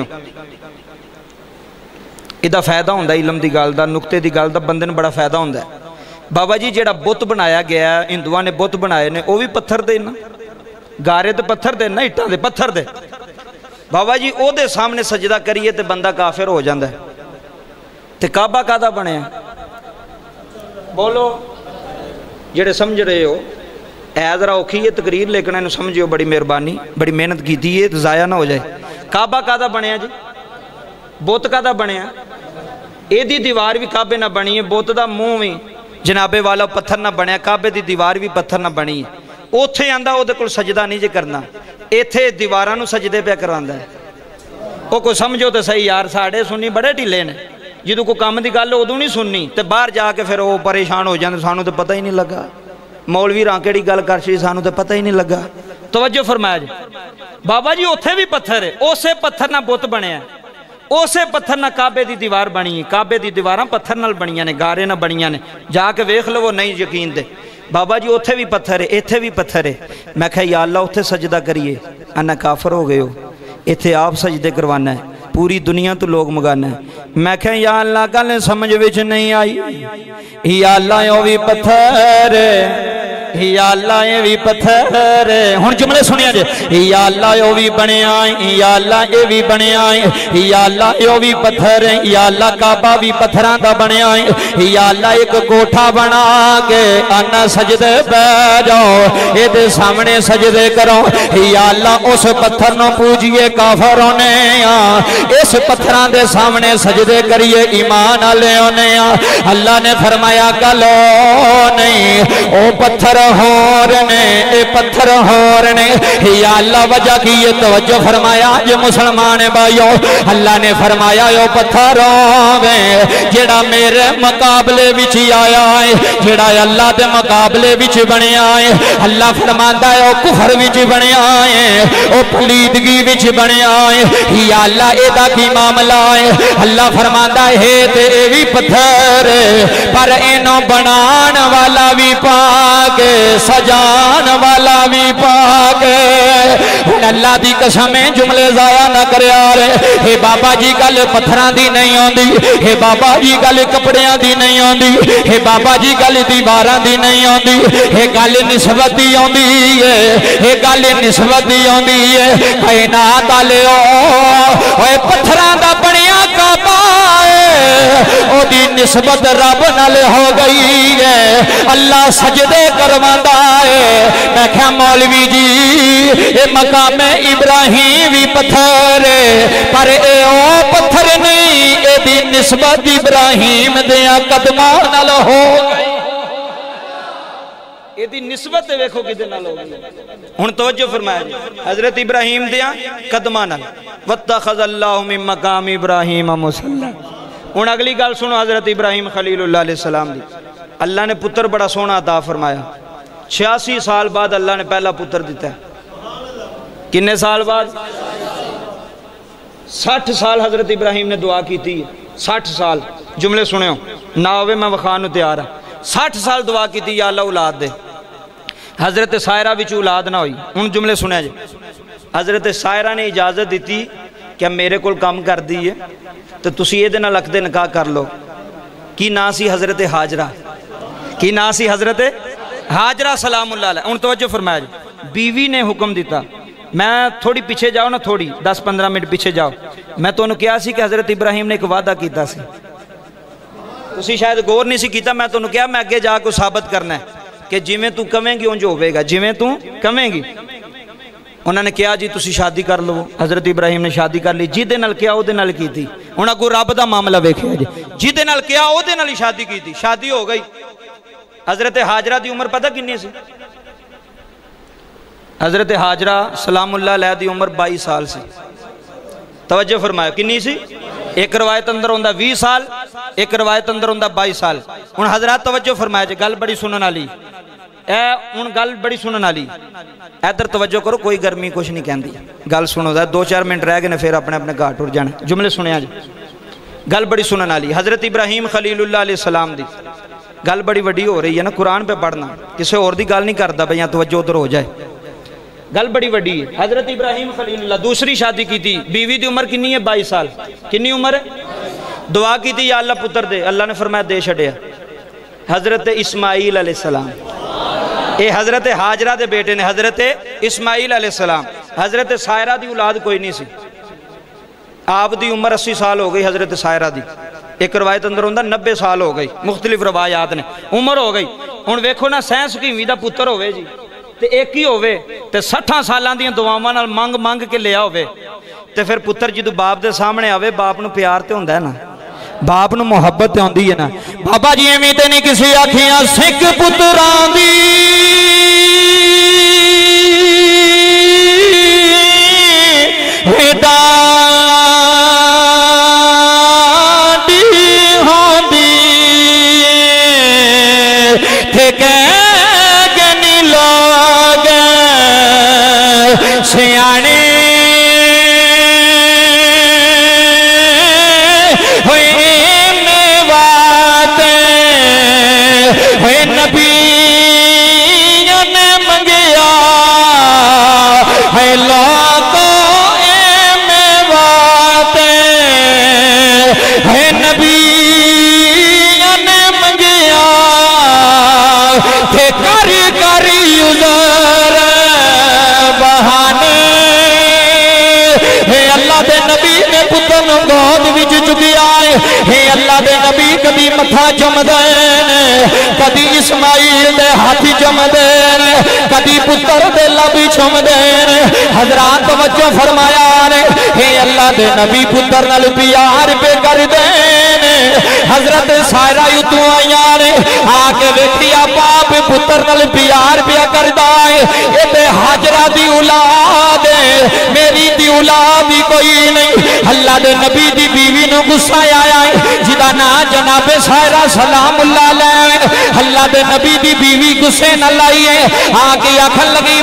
ادھا فائدہ ہوندہ علم دی گل دا نکتے دی گل دا بندے نے بڑا فائدہ ہوندہ ہے بابا جی جیڑا بت بنایا گیا ہے ہندوان نے بت بنائے نے وہ بھی پتھر دے نا گارے تے پتھر دے نا اٹھا دے پتھر دے بابا جی او دے سامنے سجدہ کریے تے بندہ کافر ہو جاندہ ہے تے کعبہ کعدہ بنے ہیں بولو جیڑے سمجھ رہے ہو اے ذرا اوکھی یہ تقریر لیکن انہوں سمجھو بڑی مہربانی بڑی محنت کی تھی یہ ضائع نہ ہو جائے کعبہ کعدہ بنے ہیں جی بوت کعدہ بنے ہیں اے دی دیوار بھی کعبے نہ بنی ہے بوت دا منہ بھی جنابے والا پتھر نہ بنے کعبے دی دیوار بھی پتھر نہ بنی ہے اوتھے آندہ او دے کل سجدہ نہیں جے کرنا ایتھے دیوارانو سجدے پہ کراندہ ہے او کو سمجھو تے صحیح یار ساڑھے سننی بڑے ٹھلے نے جدو کو کام دی گل ادو نہیں سننی تے باہر جا کے پھر وہ پریشان ہو جاندے سانو تے پتہ ہی نہیں لگا مولوی رانکڑی گل کر چلی سانو تے پتہ ہی نہیں لگا توجہ فرمایا جی بابا جی اوتھے بھی پتھر ہے اسے پتھر نہ بت بنے ہیں اسے پتھر نہ کعبے دی دیوار بنی ہے کعبے دی دیواراں پتھر نال بنیاں نے گارے نہ بنیاں نے جا کے ویکھ لو وہ نہیں یقین دے بابا جی اوتھے بھی پتھر ہے ایتھے بھی پتھر ہے میں کہا یا اللہ اوتھے سجدہ کریے انا کافر ہو گئے ہو ایتھے آپ سجدے کروانا ہے پوری دنیا تو لوگ مگانا ہے میں کہا یا اللہ گل سمجھ وچ نہیں آئی یا اللہ یہ بھی پتھر ہے یا اللہ یہ بھی پتھر ہے ہن جملے سنیا جے یا اللہ یہ بھی بنے آئیں یا اللہ یہ بھی بنے آئیں یا اللہ یہ بھی پتھر ہے یا اللہ کعبہ بھی پتھراں دا بنے آئیں یا اللہ ایک کوٹھا بنا کے انا سجدے پہ جاؤ اے دے سامنے سجدے کرو یا اللہ اس پتھر نو پوجئے کافر ہونے اس پتھراں دے سامنے سجدے کریے ایمان آلے ہونے اللہ نے فرمایا گلو نہیں او پتھر ہورنے اے پتھر ہورنے یا اللہ وجہ کی یہ توجہ فرمایا جو مسلمان بھائیو اللہ نے فرمایا یہ پتھر ہوگے جڑا میرے مقابلے بچ آیا ہے جڑا اللہ دے مقابلے بچ بنے آئے اللہ فرماتا ہے وہ کفر بچ بنے آئے وہ پلیدگی بچ بنے آئے یا اللہ اے دا کی معاملہ ہے اللہ فرماتا ہے تے اے بھی پتھر پر اینو بنان والا بھی پاک سجان والا بھی پاک اللہ دی قسمیں جملے ضائع نہ کرے آ رہے اے بابا جی گل پتھراں دی نہیں ہوندی اے بابا جی گل کپڑیاں دی نہیں ہوندی اے بابا جی گل دیواراں دی نہیں ہوندی اے گل نسبت دی ہوندی ہے اے گل نسبت دی ہوندی ہے کائنات والےو اوے پتھراں دا بنیا کعبہ او دی نسبت رب نال ہو گئی ہے اللہ سجدے کرواندا ہے میں کہا مولوی جی اے مقام ابراہیم بھی پتھر پر اے او پتھر نہیں اے دی نسبت ابراہیم دیا قدماں نال ہو گئی اے دی نسبت ویکھو کدے نال ہو گئی ہن توجہ فرمایا حضرت ابراہیم دیا قدماں نال واتخذ اللہ من مقام ابراہیم مصلی ہن اگلی گل سنو حضرت ابراہیم خلیل اللہ علیہ السلام دی اللہ نے پتر بڑا سونا عطا فرمایا چھیاسی سال بعد اللہ نے پہلا پتر دیتا ہے کنے سال بعد ساٹھ سال حضرت ابراہیم نے دعا کی تھی ساٹھ سال جملے سنے ہو ناوے میں وخانو تیار ہے ساٹھ سال دعا کی تھی یا اللہ اولاد دے حضرت سائرہ بچ اولاد نہ ہوئی ان جملے سنے جے حضرت سائرہ نے اجازت دیتی کہ میرے کول کام کر دیئے تو تسی یہ دینا لکھ دے نکاح کر لو کی ناسی حضرت حاجرہ کی ناسی حضرت حاجرہ سلام اللہ علیہ ان توجہ فرمایا جی بیوی نے حکم دیتا میں تھوڑی پیچھے جاؤ نا تھوڑی دس پندرہ منٹ پیچھے جاؤ میں تو انہوں کیا سی کہ حضرت ابراہیم نے ایک وعدہ کیتا سی اسی شاید غور نہیں سی کیتا میں تو انہوں کیا میں اگے جا کو ثابت کرنا ہے کہ جویں تو کمیں گی انج ہوے گا، جویں تو کمیں گی۔ انہوں نے کہا جی تسی شادی کر لو، حضرت ابراہیم نے شادی کر لی، جیدے نال کیا او دے نال کی تھی، انہاں کو رب دا معاملہ ویکھیا جی، جیدے نال کیا او دے نال شادی کی تھی، شادی ہو گئی۔ حضرت حاجرہ دی عمر پتہ کنی سی؟ حضرت حاجرہ سلام اللہ علیہ دی عمر بائی سال سی، توجہ فرمایا کنی سی؟ ایک روایت اندر ہوندہ وی سال، ایک روایت اندر ہوندہ بائی سال۔ ان حضرات توجہ فرمایا جی، گل بڑی سنن والی اے، ان گل بڑی سنن والی ادھر توجہ کرو، کوئی گرمی کچھ نہیں کہندی، گل سنو دا دو چار منٹ رہ گئے نے پھر اپنے اپنے گھاٹ ٹر جانا، جملے سنیا جی، گل بڑی سنن والی۔ حضرت ابراہیم خلیل اللہ علیہ السلام دی گل بڑی وڈی ہو رہی ہے نا، قرآن پہ پڑھنا، کسی اور دی گل نہیں کردا بھئی یہاں توجہ ادھر ہو جائے، گل بڑی وڈی ہے۔ حضرت ابراہیم خلیل اللہ دوسری شادی کی تھی، بیوی دی عمر کنی ہے؟ بائی سال۔ کنی عمر ہے؟ دعا کی تھی یا اللہ پتر دے، اللہ نے فرمایا دے چھڑیا، حضرت اسماعیل علیہ السلام۔ اے حضرت حاجرہ دے بیٹے نے، حضرت اسماعیل علیہ السلام۔ حضرت سائرہ دی اولاد کوئی نہیں سی، آپ دی عمر اسی سال ہو گئی، حضرت سائرہ دی ایک روایت اندر ہوندہ نبے سال ہو گئی، مختلف روایات نے عمر ہو گئی۔ ان ویکھو نا سینس کی امیدہ پتر ہوئے جی، تے ایک ہی ہوئے تے سٹھاں سالان دیاں دعاواں نال منگ منگ کے لیا ہوئے، تے پھر پتر جدو باپ دے سامنے آوے، باپ نو پیار تے ہوندہ ہے نا، باپ نو محبت تے ہوندی ہے نا۔ بابا جی امیدیں نہیں کسی آکھیاں سکھ پتران دی ڈاڈی ہوندی تھے کہ نہیں لوگ سیانے اللہ دے نبی کبھی متھا جم دین، کبھی اسماعیل دے ہاتھی جم دین، کبھی پتر دے لبی چم دین۔ حضرات توجہ فرمایا نے، اے اللہ دے نبی پتر نال پیار پہ کر دین۔ حضرت سائرہ یتو آیاں نے آکے ویکھیا باپ پتر نال پیار پہ کر دائے، اے تے حاجرہ دی اولاد میری دی اولاد بھی کوئی نہیں۔ اللہ دے نبی دی بیوی نو غصہ آیا ہے جدا نا جناب سائرہ سلام اللہ علیہ، اللہ دے نبی دی بیوی غصے نہ لائی ہے، آگے آکھن لگی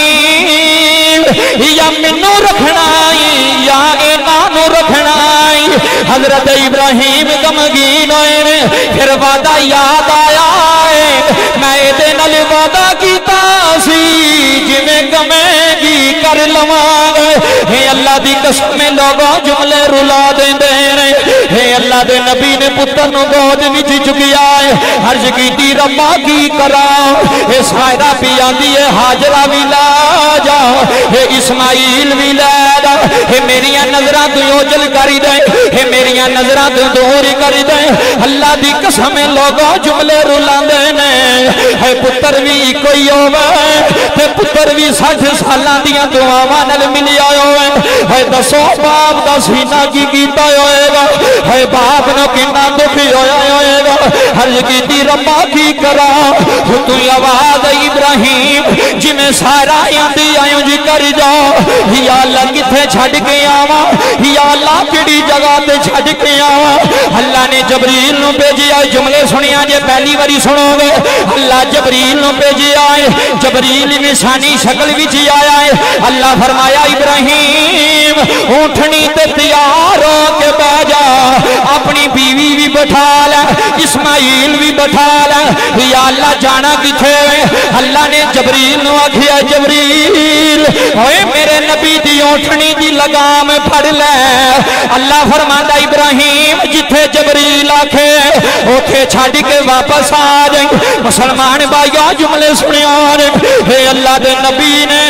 ابراہیم یا منو رکھنا یا اے نانو رکھنا۔ حضرت ابراہیم غمگین ہوئے نے، پھر وعدہ یاد آیا ہے میں دے نال وعدہ کیتا سی جویں گمیں گی کر لواں گے۔ اے اللہ دی قسم لوگوں جملے رلا دیں دے رہے، اے اللہ دے نبی نے پتر نو گود وچ چکیا ہے، عرض کیتی ربا کی کراں، اے سائرہ بھی آندی ہے حاجرہ بھی لا جا، اے اسماعیل بھی لے جا، اے میریاں نظراں تو اوجل کری دے، اے میریاں نظراں تو دور کری دے۔ اللہ دی قسم لوگوں جملے رلا دے نے، اے پتر بھی کوئی ہوے تے پتر بھی ساٹھ سالاں دیاں دعاواں نال ملیا ہوئے، اے دسو باپ دا سینہ کی کیتا ہوئے گا، اے باپ نو کنا دکھی ہویا ہوئے گا۔ عرض کیتی ربا کی کرا تو آواز ابراہیم جی میں سارا آندی آئیوں جی کر جاؤ، یا اللہ کتھے چھڑ کے آواں، یا اللہ کیڑی جگہ تے چھڑ کے آواں۔ اللہ نے جبریل نو بھیجی آئے، جملے سنیا جے پہلی باری سنو گے، اللہ جبریل نو بھیجی آئے، جبریل انسانی شکل وچ آیا ہے۔ اللہ فرمایا ابراہیم اونٹھنی تے تیار ہو کے بیٹھ جا، اپنی بیوی بھی بٹھا لے، اسماعیل بھی بٹھا لے، یا اللہ جانا کتھے؟ اللہ نے جبریل نو آکھیا جبریل اوے میرے نبی دی اونٹھنی دی لگام پھڑ لے۔ اللہ فرماندا ابراہیم جتھے جبریل آکھے اوتھے چھڈ کے واپس آ جائیں۔ مسلمان بھائیو جملے سنیا نے، اے اللہ دے نبی نے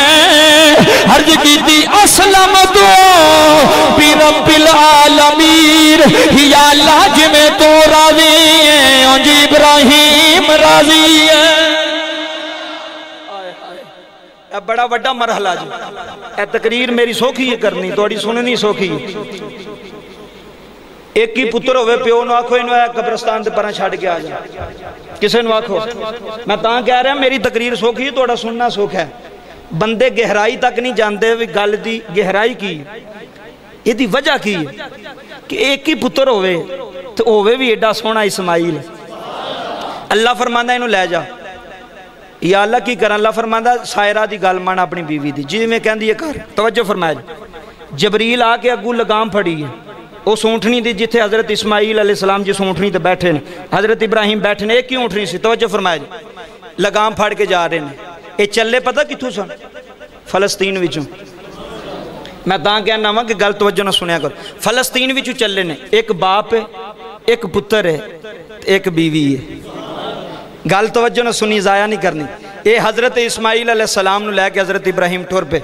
عرض کیتی اسلم تو بی رب العالمین، یا اللہ جی میں تو راضی ہے انج ابراہیم راضی ہے۔ اے بڑا وڈا مرحلہ جی، اے تقریر میری سوکھی ہے کرنی، توڑی سننی سوکھی ہے۔ ایک ہی پتر ہوئے پیو نو آکھو انہوں اے قبرستان دے پرہ چھاڑ کے آ جائے، کسے نو آکھو؟ میں تاں کہہ رہا میری تقریر سوکھی ہے، توڑا سننا سوکھ ہے۔ بندے گہرائی تک نہیں جاندے ہوئے گل دی گہرائی کی، یہ دی وجہ کی کہ ایک ہی پتر ہوئے تو ہوئے بھی ایڈا سونا اسماعیل۔ اللہ فرماندہ انہوں لے جا، یا اللہ کی کرن، اللہ فرماندہ سائرہ دی گل مان اپنی بیوی دی، جی میں کہن دی یہ کر، توجہ فرمایا جی۔ جبریل آ کے اگو لگام پھڑی ہے، وہ سونٹنی دی جتھے حضرت اسماعیل علیہ السلام جی سونٹنی تے بیٹھے نے، حضرت ابراہیم بیٹھے نے، ایک ہی اونٹنی سی، توجہ فرمایا جی۔ لگام پھڑ کے جا رہے ہیں، یہ چلے پتہ کتھوں سن؟ فلسطین وچوں۔ میں تاں کہنا ہوں کہ گل توجہ نہ سنیا کر، فلسطین وچوں چلے نے، ایک باپ ہے، ایک پتر ہے، ایک بیوی ہے۔ گل توجہ نہ سنی، ضائع نہیں کرنی۔ یہ حضرت اسماعیل علیہ السلام نو لے کے حضرت ابراہیم ٹر پہ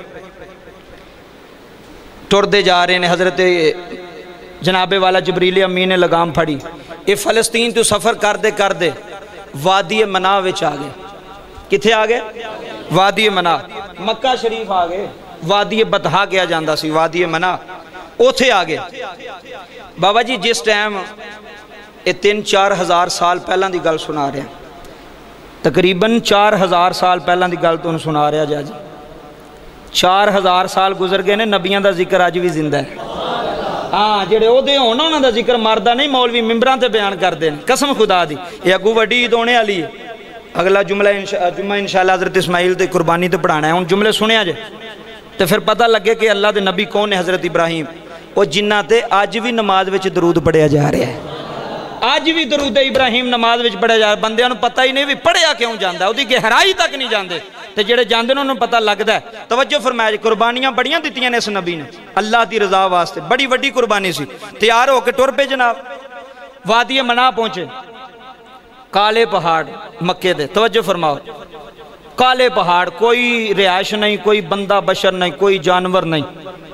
ٹر دے جا رہے ہیں۔ حضرت جناب والا جبریل امین نے لگام پھڑی، یہ فلسطین تو سفر کر دے کر دے وادی منع وچ آ گئے۔ کتھے آ گئے؟ وادی منع۔ مکہ شریف آ گئے، وادی بطحا کیا جاندہ سی، وادی منع اوتھے آ گئے۔ بابا جی جس ٹائم یہ تین چار ہزار سال پہلاں دی گل سنا رہے ہیں، تقریباً چار ہزار سال پہلاں دی گل تو سنا رہا جا جی۔ چار ہزار سال گزر گئے نے، نبیاں دا ذکر آج بھی زندہ ہے۔ ہاں جڑے او دے ہونا انہاں دا ذکر مردہ نہیں، مولوی ممبراں تے بیان کر دیں، قسم خدا دی۔ یہ اگو وڈی عید ہونے والی ہے، اگلا جملہ جمعہ انشاءاللہ حضرت اسماعیل تے قربانی تے پڑھانا ہے۔ ان جملے سنیا جے تو پھر پتہ لگے کہ اللہ دے نبی کون ہے، حضرت ابراہیم۔ وہ جنہ تے آج بھی نماز وچ درود پڑھیا جا رہا ہے، آج بھی درود ابراہیم نماز وچ پڑھیا جا رہا ہے۔ بندیاں نوں پتہ ہی نہیں بھی پڑھیا کیوں جاندا ہے، او دی گہرائی تک نہیں جاندے، تے جڑے جاندے نے انہوں پتہ لگدا ہے۔ توجہ فرمایا جی، قربانیاں بڑیاں دتیاں نے اس نبی نے اللہ دی رضا واسطے، بڑی وڈی قربانی سی۔ تیار ہو کے ٹر پہ جناب وادی منع پہنچے، کالے پہاڑ مکے دے، توجہ فرماؤ، کالے پہاڑ، کوئی رہائش نہیں، کوئی بندہ بشر نہیں، کوئی جانور نہیں،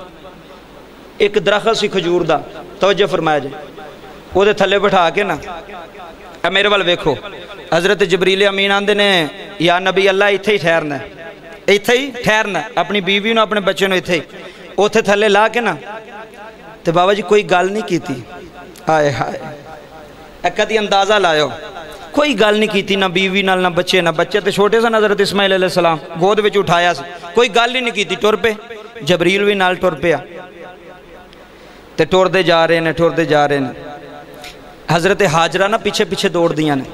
ایک درخت سی کھجور دا، توجہ فرمایا جی۔ وہ دے تھلے بٹھا کے نا، اے میرے وال ویکھو، حضرت جبریل امین آندے نے یا نبی اللہ اتھے ہی ٹھہرنا ہے، اتھے ہی ٹھہرنا ہے، اپنی بیوی نو اپنے بچے نو اتھے ہی، اتھے تھلے لا کے نا تے بابا جی کوئی گل نہیں کیتی، آئے ہائے اے کدی اندازہ لائیو، کوئی گل نہیں کیتی، نہ بیوی نال نہ بچے، نہ بچے تے چھوٹے سن حضرت اسماعیل علیہ السلام گود وچ اٹھایا سی، کوئی گل ہی نہیں کیتی، ٹر پہ جبریل بھی نال ٹر پیا تے ٹر دے جا رہے نے، ٹر دے جا رہے نے۔ حضرت حاجرہ نا پیچھے پیچھے دوڑ دیاں نے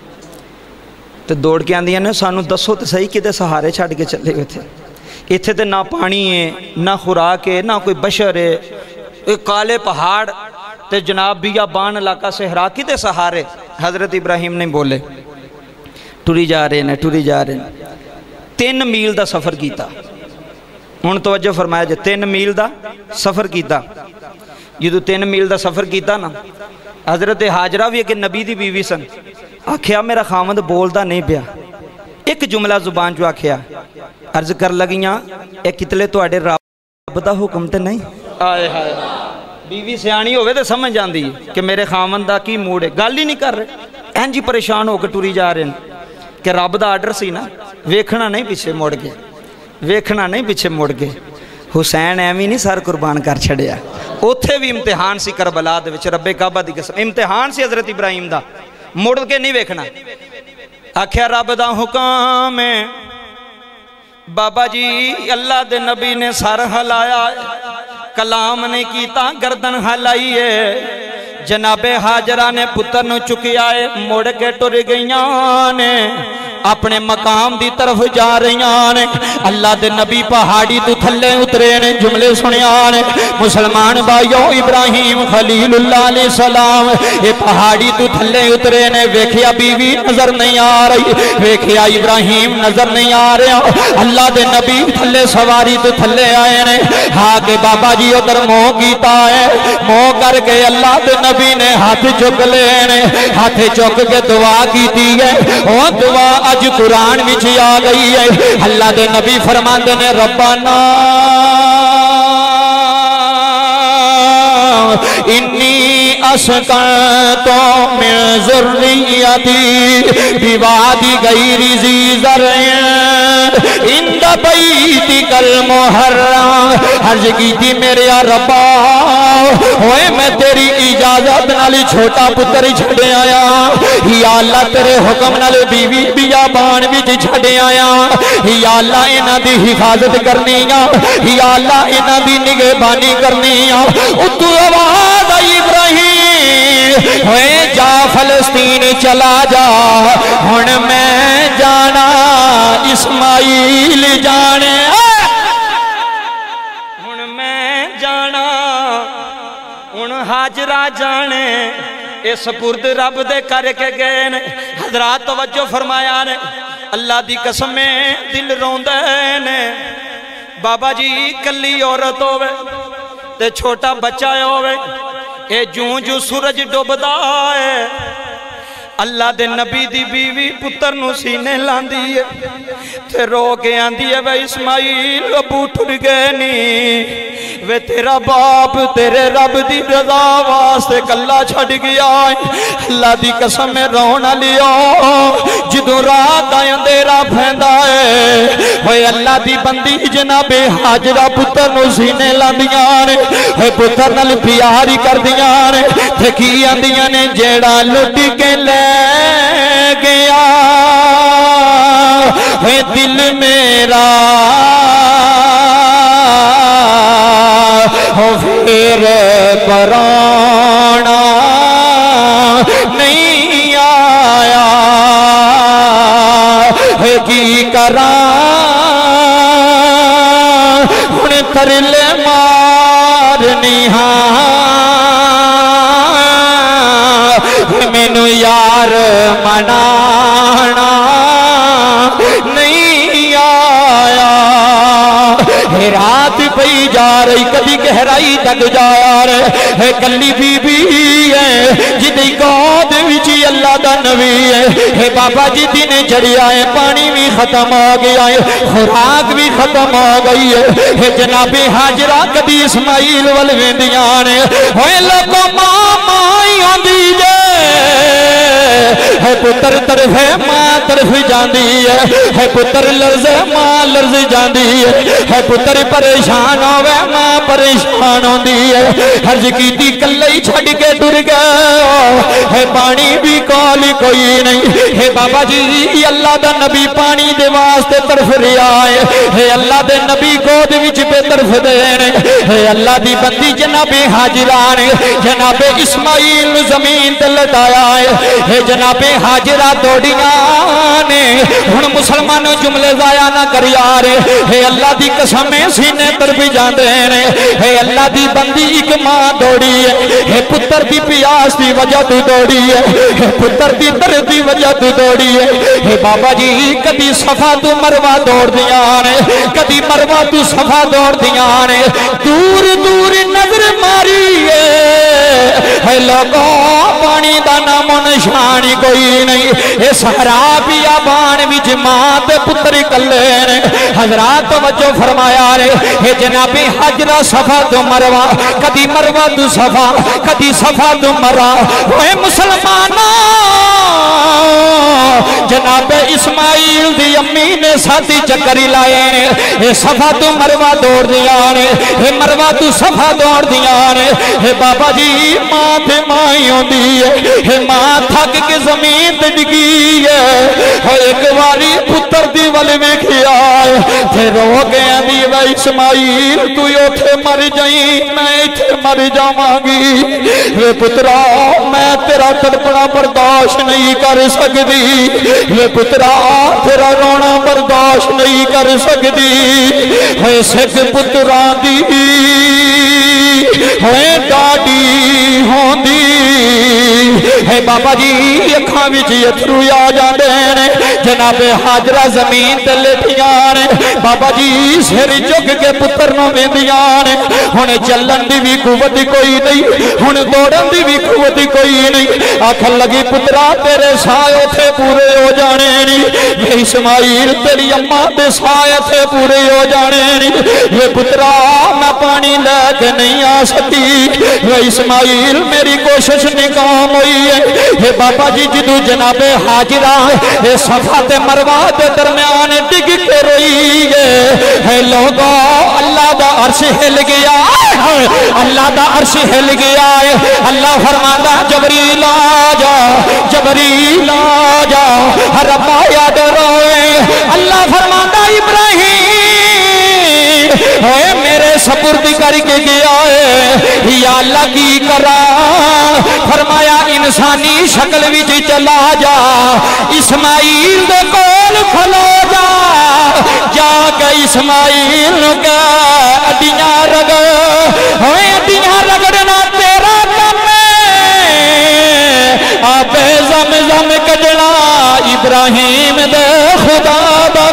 تے دوڑ کے آندیاں نے، سانو دسو تے صحیح کدے سہارے چھڑ کے چلے ہوئے تھے، اتھے تے نہ پانی ہے، نہ خوراک ہے، نہ کوئی بشر ہے، ایک کالے پہاڑ تے جناب بیابان علاقہ صحرا کدے سہارے۔ حضرت ابراہیم نہیں بولے، ٹری جا رہے ہیں، ٹری جا رہے ہیں، تین میل دا سفر کیتا۔ ہن توجہ فرمایا جائے، تین میل دا سفر کیتا۔ جدو تین میل دا سفر کیتا نا، حضرت حاجرہ بھی ایک نبی دی بیوی سن، آکھیا میرا خامد بولدا نہیں پیا، ایک جملہ زبان جو آکھیا، عرض کر لگیاں اے کتلے تو اڈے رب دا حکم تے نہیں۔ آئے ہائے، بیوی سیانی ہوئے تے سمجھ جاندی کہ میرے خامد دا کی موڑ ہے، گل ہی نہیں کر رہے، اینجی پریشان ہو کے ٹوری جا رہے ہیں کہ رب دا آرڈر سی نا، ویکھنا نہیں پیچھے مڑ گئے، ویکھنا نہیں پیچھے مڑ گئے۔ حسین ایویں نہیں سر قربان کر چھڑیا، اوتھے بھی امتحان سی کربلا دے وچ، رب کعبہ دی قسم امتحان سی حضرت ابراہیم دا، مڑ کے نہیں ویکھنا۔ آکھیا رب دا حکم ہے، بابا جی اللہ دے نبی نے سر ہلایا، کلام نے کیتا گردن ہلائی ہے، جناب حاجرہ نے پتر نو چکیا ہے، مڑ کے ٹر گئیاں نے، اپنے مقام دی طرف جا رہیاں نے۔ اللہ دے نبی پہاڑی تو تھلے اترے نے، جملے سنیاں نے، مسلمان بھائیو ابراہیم خلیل اللہ علیہ السلام یہ پہاڑی تو تھلے اترے نے، ویکھیا بیوی نظر نہیں آ رہی، ویکھیا ابراہیم نظر نہیں آ رہا، اللہ دے نبی تھلے سواری تو تھلے آئے نے، ہاں کہ بابا جی ادھر موہ کیتا ہے، موہ کر کے اللہ دے نبی نے ہاتھ چک لے نے، ہاتھ چک کے دعا کیتی ہے، وہ دعا اج قرآن وچ آ گئی ہے۔ اللہ دے نبی فرماندے نے ربنا انی اسکنتو من ذریتی بوادی غیر ذی زرع عند بیتک المحرم۔ عرض کی تھی میرے ربا ہوئے میں تیری اجازت نالی چھوٹا پتر چھڑے آیا، یا اللہ تیرے حکم نالی بیوی بیابان بھی چھڑے آیا، یا اللہ انہاں دی حفاظت کرنی یا اللہ انہاں دی نگہبانی کرنی اتو آواز آئی ابراہیم ہوئے جا فلسطین چلا جا، ہن میں جانا اسماعیل جانے، ہن میں جانا ہن حاجرہ جانے، اے سپرد رب دے کر کے گئے نے۔ حضرات توجہ فرمایا نے، اللہ دی قسمیں دل روندے نے۔ بابا جی کلی عورت ہوئے تے چھوٹا بچہ ہوئے، اے جوں جو سورج ڈوبدا ہے، اللہ دے نبی دی بیوی پتر نو سینے لاندی ہے تے رو کے آندی ہے وے اسماعیل ابو ٹر گئے نی، وے تیرا باپ تیرے رب دی رضا واسطے کلا چھڑ گیا ہے۔ اللہ دی قسم میں رونا لیا جدو رات آئیں اندھیرا پھیندا ہے، ہوئے اللہ دی بندی جناب حاجرہ پتر نو سینے لاندیاں نے، ہوئے پتر نل پیاری کر دیاں نے، تھکی آندیاں نے جیڑا لٹ کے لے گیا ہے دل میرا ہو پھر پرانا نہیں آیا ہے کی کراں ہن ترلے مارنی ہاں مینو یار منانا نہیں آیا، رات پئی جا رہی کبھی گہرائی تک جا رہے، کلی بی بی ہے جدی گود وچی اللہ دا نبی ہے، بابا جی دن چڑھیا ہے پانی بھی ختم ہو گیا ہے، خوراک بھی ختم ہو گئی ہے، جناب حاجرہ کبھی اسماعیل والویندیاں نے ہوئے لوگوں ماں مائی ہوندی جے ہے پتر طرف ہے ماں طرف جاندی ہے، ہے پتر لرز ماں لرز جاندی ہے، ہے پتر پریشان ہوئے ماں پریشان ہوندی ہے، حرج کیتی کلئی چھڑ کے ڈر گئے، ہے پانی بھی کولی کوئی نہیں، ہے بابا جی اللہ دا نبی پانی دے واسطے طرف رہا ہے، ہے اللہ دے نبی گود وچ پہ طرف دینے، ہے اللہ دی بندی جناب حاجرہ نے جناب اسماعیل زمین تے لٹایا ہے، ہے جناب حاجرہ دوڑیاں نے ہن مسلمانوں جملے ضائع نہ کر یار، ہے اللہ دی قسمیں سینے پر بھی جاندے نے، ہے اللہ دی بندی ایک ماں دوڑی ہے، ہے پتر دی پیاس دی وجہ تو دوڑی ہے، ہے پتر دی درد دی وجہ تو دوڑی ہے، ہے بابا جی کبھی صفا تو مروہ دوڑ دیاں نے، کبھی مروہ تو صفا دوڑ دیاں نے، دور دور نظر ماری ہے، ہے لوگوں پانی دا نام و نشانی کوئی نہیں، اے سہرا بیابان وچ ماں تے پتر کلے نے۔ حضرات توجہ فرمایا رے، اے جناب حاجرہ صفا تو مروہ کدی مروہ تو صفا کدی صفا تو مروہ، اے مسلمانوں جناب اسماعیل دی امی نے ساتھی چکری لائے نے، اے صفا تو مروہ دوڑ دیا نے، اے مروہ تو صفا دوڑ دیا نے، اے بابا جی ماں تے مائی ہوندی ہے، اے ماں تھک کے زمین تے ڈگی ہے، ایک واری پتر دی والے میں کھیا ہے، تے رو گیا دی وے اسماعیل تو یو تھے مر جائیں میں تھے مر جاواں گی، وے پترا میں تیرا تڑپنا برداشت نہیں کر سکتی، وے پترا تیرا رونا برداشت نہیں کر سکتی، ہے سکھ پتران دی ہے ڈاڈی ہوندی، ہے بابا جی اکھاں وچ اتھرو آ جاندے نے، جناب حاجرہ زمین تے لیٹیاں نے، بابا جی سر جھک کے پتر نو ویندیاں نے، ہن چلن دی بھی قوت کوئی نہیں، ہن دوڑن دی بھی قوت کوئی نہیں، آکھن لگی پترا تیرے سائے تھے پورے ہو جانے نہیں، یہ اسماعیل تیری اماں دے سائے تھے پورے ہو جانے نہیں، یہ پترا میں پانی لے کے نہیں آ سکی وہ اسماعیل میری کوشش ناکام ہوئی ہے بابا جی جدو جناب حاجرہ اے صفا تے مروہ دے درمیان ڈگ کے روئی ہے لوگوں اللہ دا عرش ہل گیا اللہ دا عرش ہل گیا ہے اللہ فرماتا جبریل آ جا جبریل آ جا رب آیا ڈروئے اللہ فرماتا ابراہیم اے میرے سپرد کر کے گیا ہے یا اللہ کی کرا فرمایا انسانی شکل وچ چلا جا اسماعیل دے کول کھلو جا جا کے اسماعیل کا اڈیاں رگڑ ہوئے اڈیاں رگڑنا تیرا کم ہے آبے زم زم کجنا ابراہیم دے خدا دا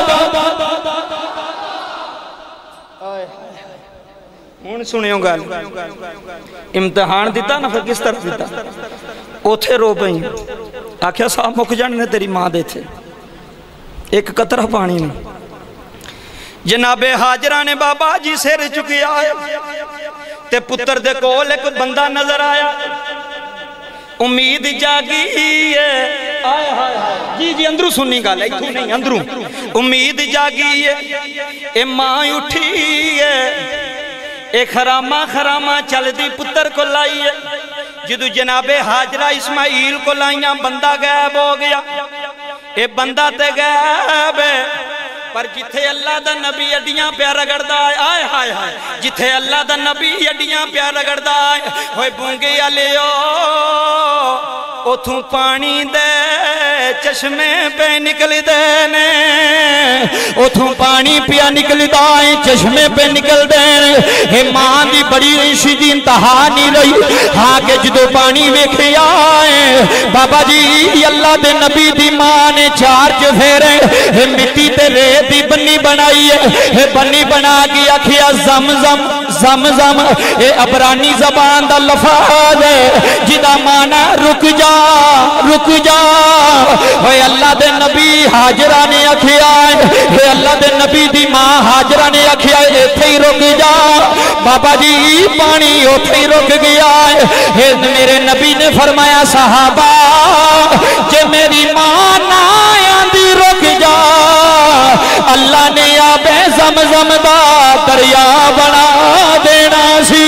ہون سنیوں گا امتحان دیتا نا پھر کس طرح دیتا اوتھے رو پہیں آکھیا صاحب مک جانے تیری ماں دے تھے ایک قطرہ پانی میں جناب حاجرہ نے بابا جی سیر چکی آئے تے پتر دے کول ایک بندہ نظر آیا امید جاگی ہے آئے آئے آئے جی جی اندروں سننی گا لے تو نہیں اندروں امید جاگی ہے اے ماں اٹھی ہے اے خرامہ خرامہ چل دی پتر کو لائی ہے جدو جناب حاجرہ اسماعیل کو لائیاں بندہ غیب ہو گیا اے بندہ تے غیب ہے پر جتھے اللہ دا نبی اڈیاں پیار رگڑ دا آئے آئے آئے جتھے اللہ دا نبی اڈیاں پیار رگڑ دا آئے ہوئے بونگے علیو اتھوں پانی دے چشمے پہ نکل دینے اتھوں پانی پیا نکل دائیں چشمے پہ نکل دینے ہے ماں دی بڑی رشی دی انتہا نہیں رہی ہاں کہ جدو پانی ویکھے آئے بابا جی اللہ دے نبی دی ماں نے چار چفیرے ہے مٹی تے ریتی بنی بنائی ہے بنی بنا گیا کیا زم زم زم زم اے عبرانی زبان دا لفظ ہے جدا مانا رک جا رک جا اے اللہ دے نبی حاجرہ نے اکھیا اے اللہ دے نبی دی ماں حاجرہ نے اکھیا اے تھے ہی رک جا بابا جی پانی او تھے ہی رک گیا اے میرے نبی نے فرمایا صحابہ جے میری ماں نہ آندی رک جا اللہ نے آبے زمزم دا دریا بنا دینا سی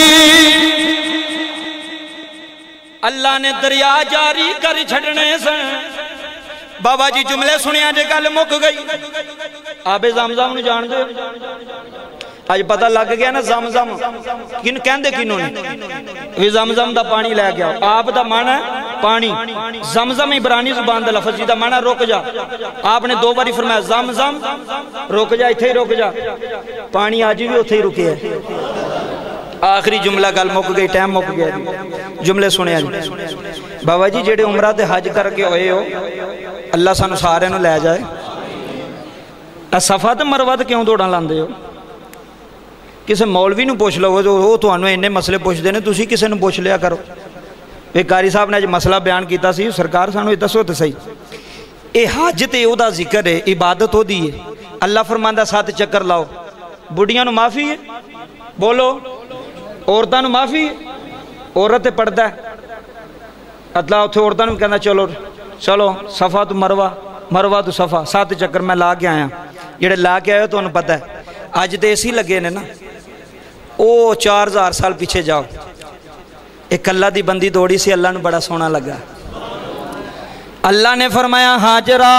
اللہ نے دریا جاری کر چھڑنے سے بابا جی جملے سنیا جے گل مک گئی آبے زمزم نے جان دے آج پتہ لگ گیا نا زمزم کن کہن دے کنوں نے وی زمزم دا پانی لے گیا آپ دا مانا ہے پانی زمزم عبرانی زبان دا لفظ جی دا مانا روک جا آپ نے دو باری فرمایا زمزم روک جا اتھے ہی روک جا پانی آجی بھی اتھے ہی رکے ہے آخری جملہ گل مک گئی ٹائم مک گیا جملے سنے آج بابا جی جیڑے عمرہ دے حج کر کے ہوئے ہو اللہ سانو سارے نو لے جائے صفا تے مروہ تے کیوں دوڑاں لاندے ہو کسے مولوی نو پوچھ لو وہ تو انہوں انہیں مسئلے پوچھ دینے تُسی کسے نو پوچھ لیا کرو ایک قاری صاحب نے جو مسئلہ بیان کیتا سی سرکار سانو دسو تے صحیح اے حج تے او دا ذکر ہے عبادت ہو دی ہے اللہ فرماندہ ساتھ چکر لاؤ بڑیاں نو معافی ہے بولو عورتاں نو معافی ہے عورت پڑھتا ہے اطلاع اتھے عورتاں نو کہنا چلو چلو صفا تو مروہ مروہ تو صفا ساتھ چکر میں لا کے آیا جڑے لا کے آئے تو انہوں پتہ ہے آج دے اسی لگے نے نا او چار ہزار سال پیچھے جاؤ ایک اللہ دی بندی دوڑی سی اللہ نے بڑا سونا لگا اللہ نے فرمایا حاجرہ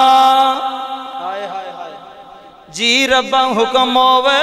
جی ربا حکم ہوئے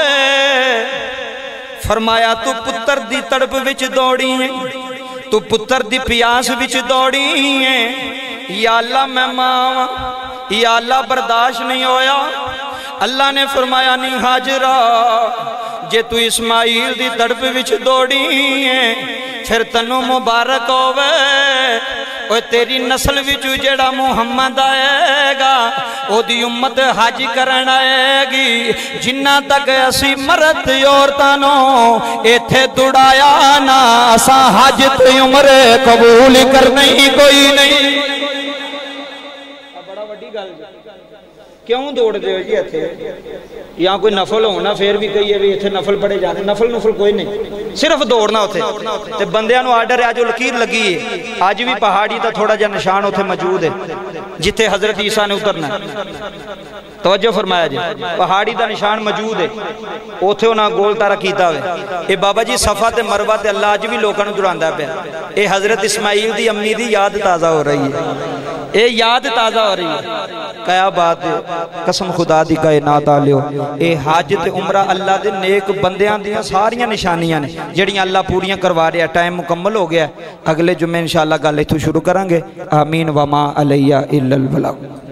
فرمایا تو پتر دی تڑپ وچ دوڑی ہیں تو پتر دی پیاس وچ دوڑی ہیں یا اللہ میں ماں یا اللہ برداشت نہیں ہویا اللہ نے فرمایا نہیں حاجرہ جے تو اسماعیل دی تڑپ وچ دوڑی ہیں پھر تنو مبارک ہوئے اوہ تیری نسل وچو جڑا محمد آئے گا او دی امت حج کرن آئے گی جنہ تک اسی مرد یورتانو ایتھے دڑایا نا اسا حج تے عمر قبول کرنے ہی کوئی نہیں بڑا وڈی گل کیوں دوڑ دے ہو جی اتنے یا کوئی نفل ہونا پھر بھی کہیے بھی اتنے نفل پڑے جانے نفل نفل کوئی نہیں صرف دوڑنا ہوتے تے بندیاں نو آرڈر ہے جو لکیر لگی ہے آج بھی پہاڑی تا تھوڑا جا نشان ہوتے موجود ہے جتے حضرت عیسیٰ نے اترنا توجہ فرمایا جی پہاڑی دا نشان موجود ہے اوتھے انہاں گول تارا کیتا ہوئے اے بابا جی صفا تے مروہ تے اللہ آج بھی لوگاں نو جڑاندا پیا اے حضرت اسماعیل دی امی دی یاد تازہ ہو رہی ہے اے یاد تازہ ہو رہی ہے کیا بات ہے قسم خدا دی کائنات آلیو اے حج تے عمرہ اللہ دے نیک بندیاں دیاں ساریاں نشانیاں نے جڑیاں اللہ پوریاں کروا رہے ہیں ٹائم مکمل ہو گیا ہے اگلے جمعے انشاءاللہ گالے تو شروع کریں گے آمین وما علیہ الا البلاغ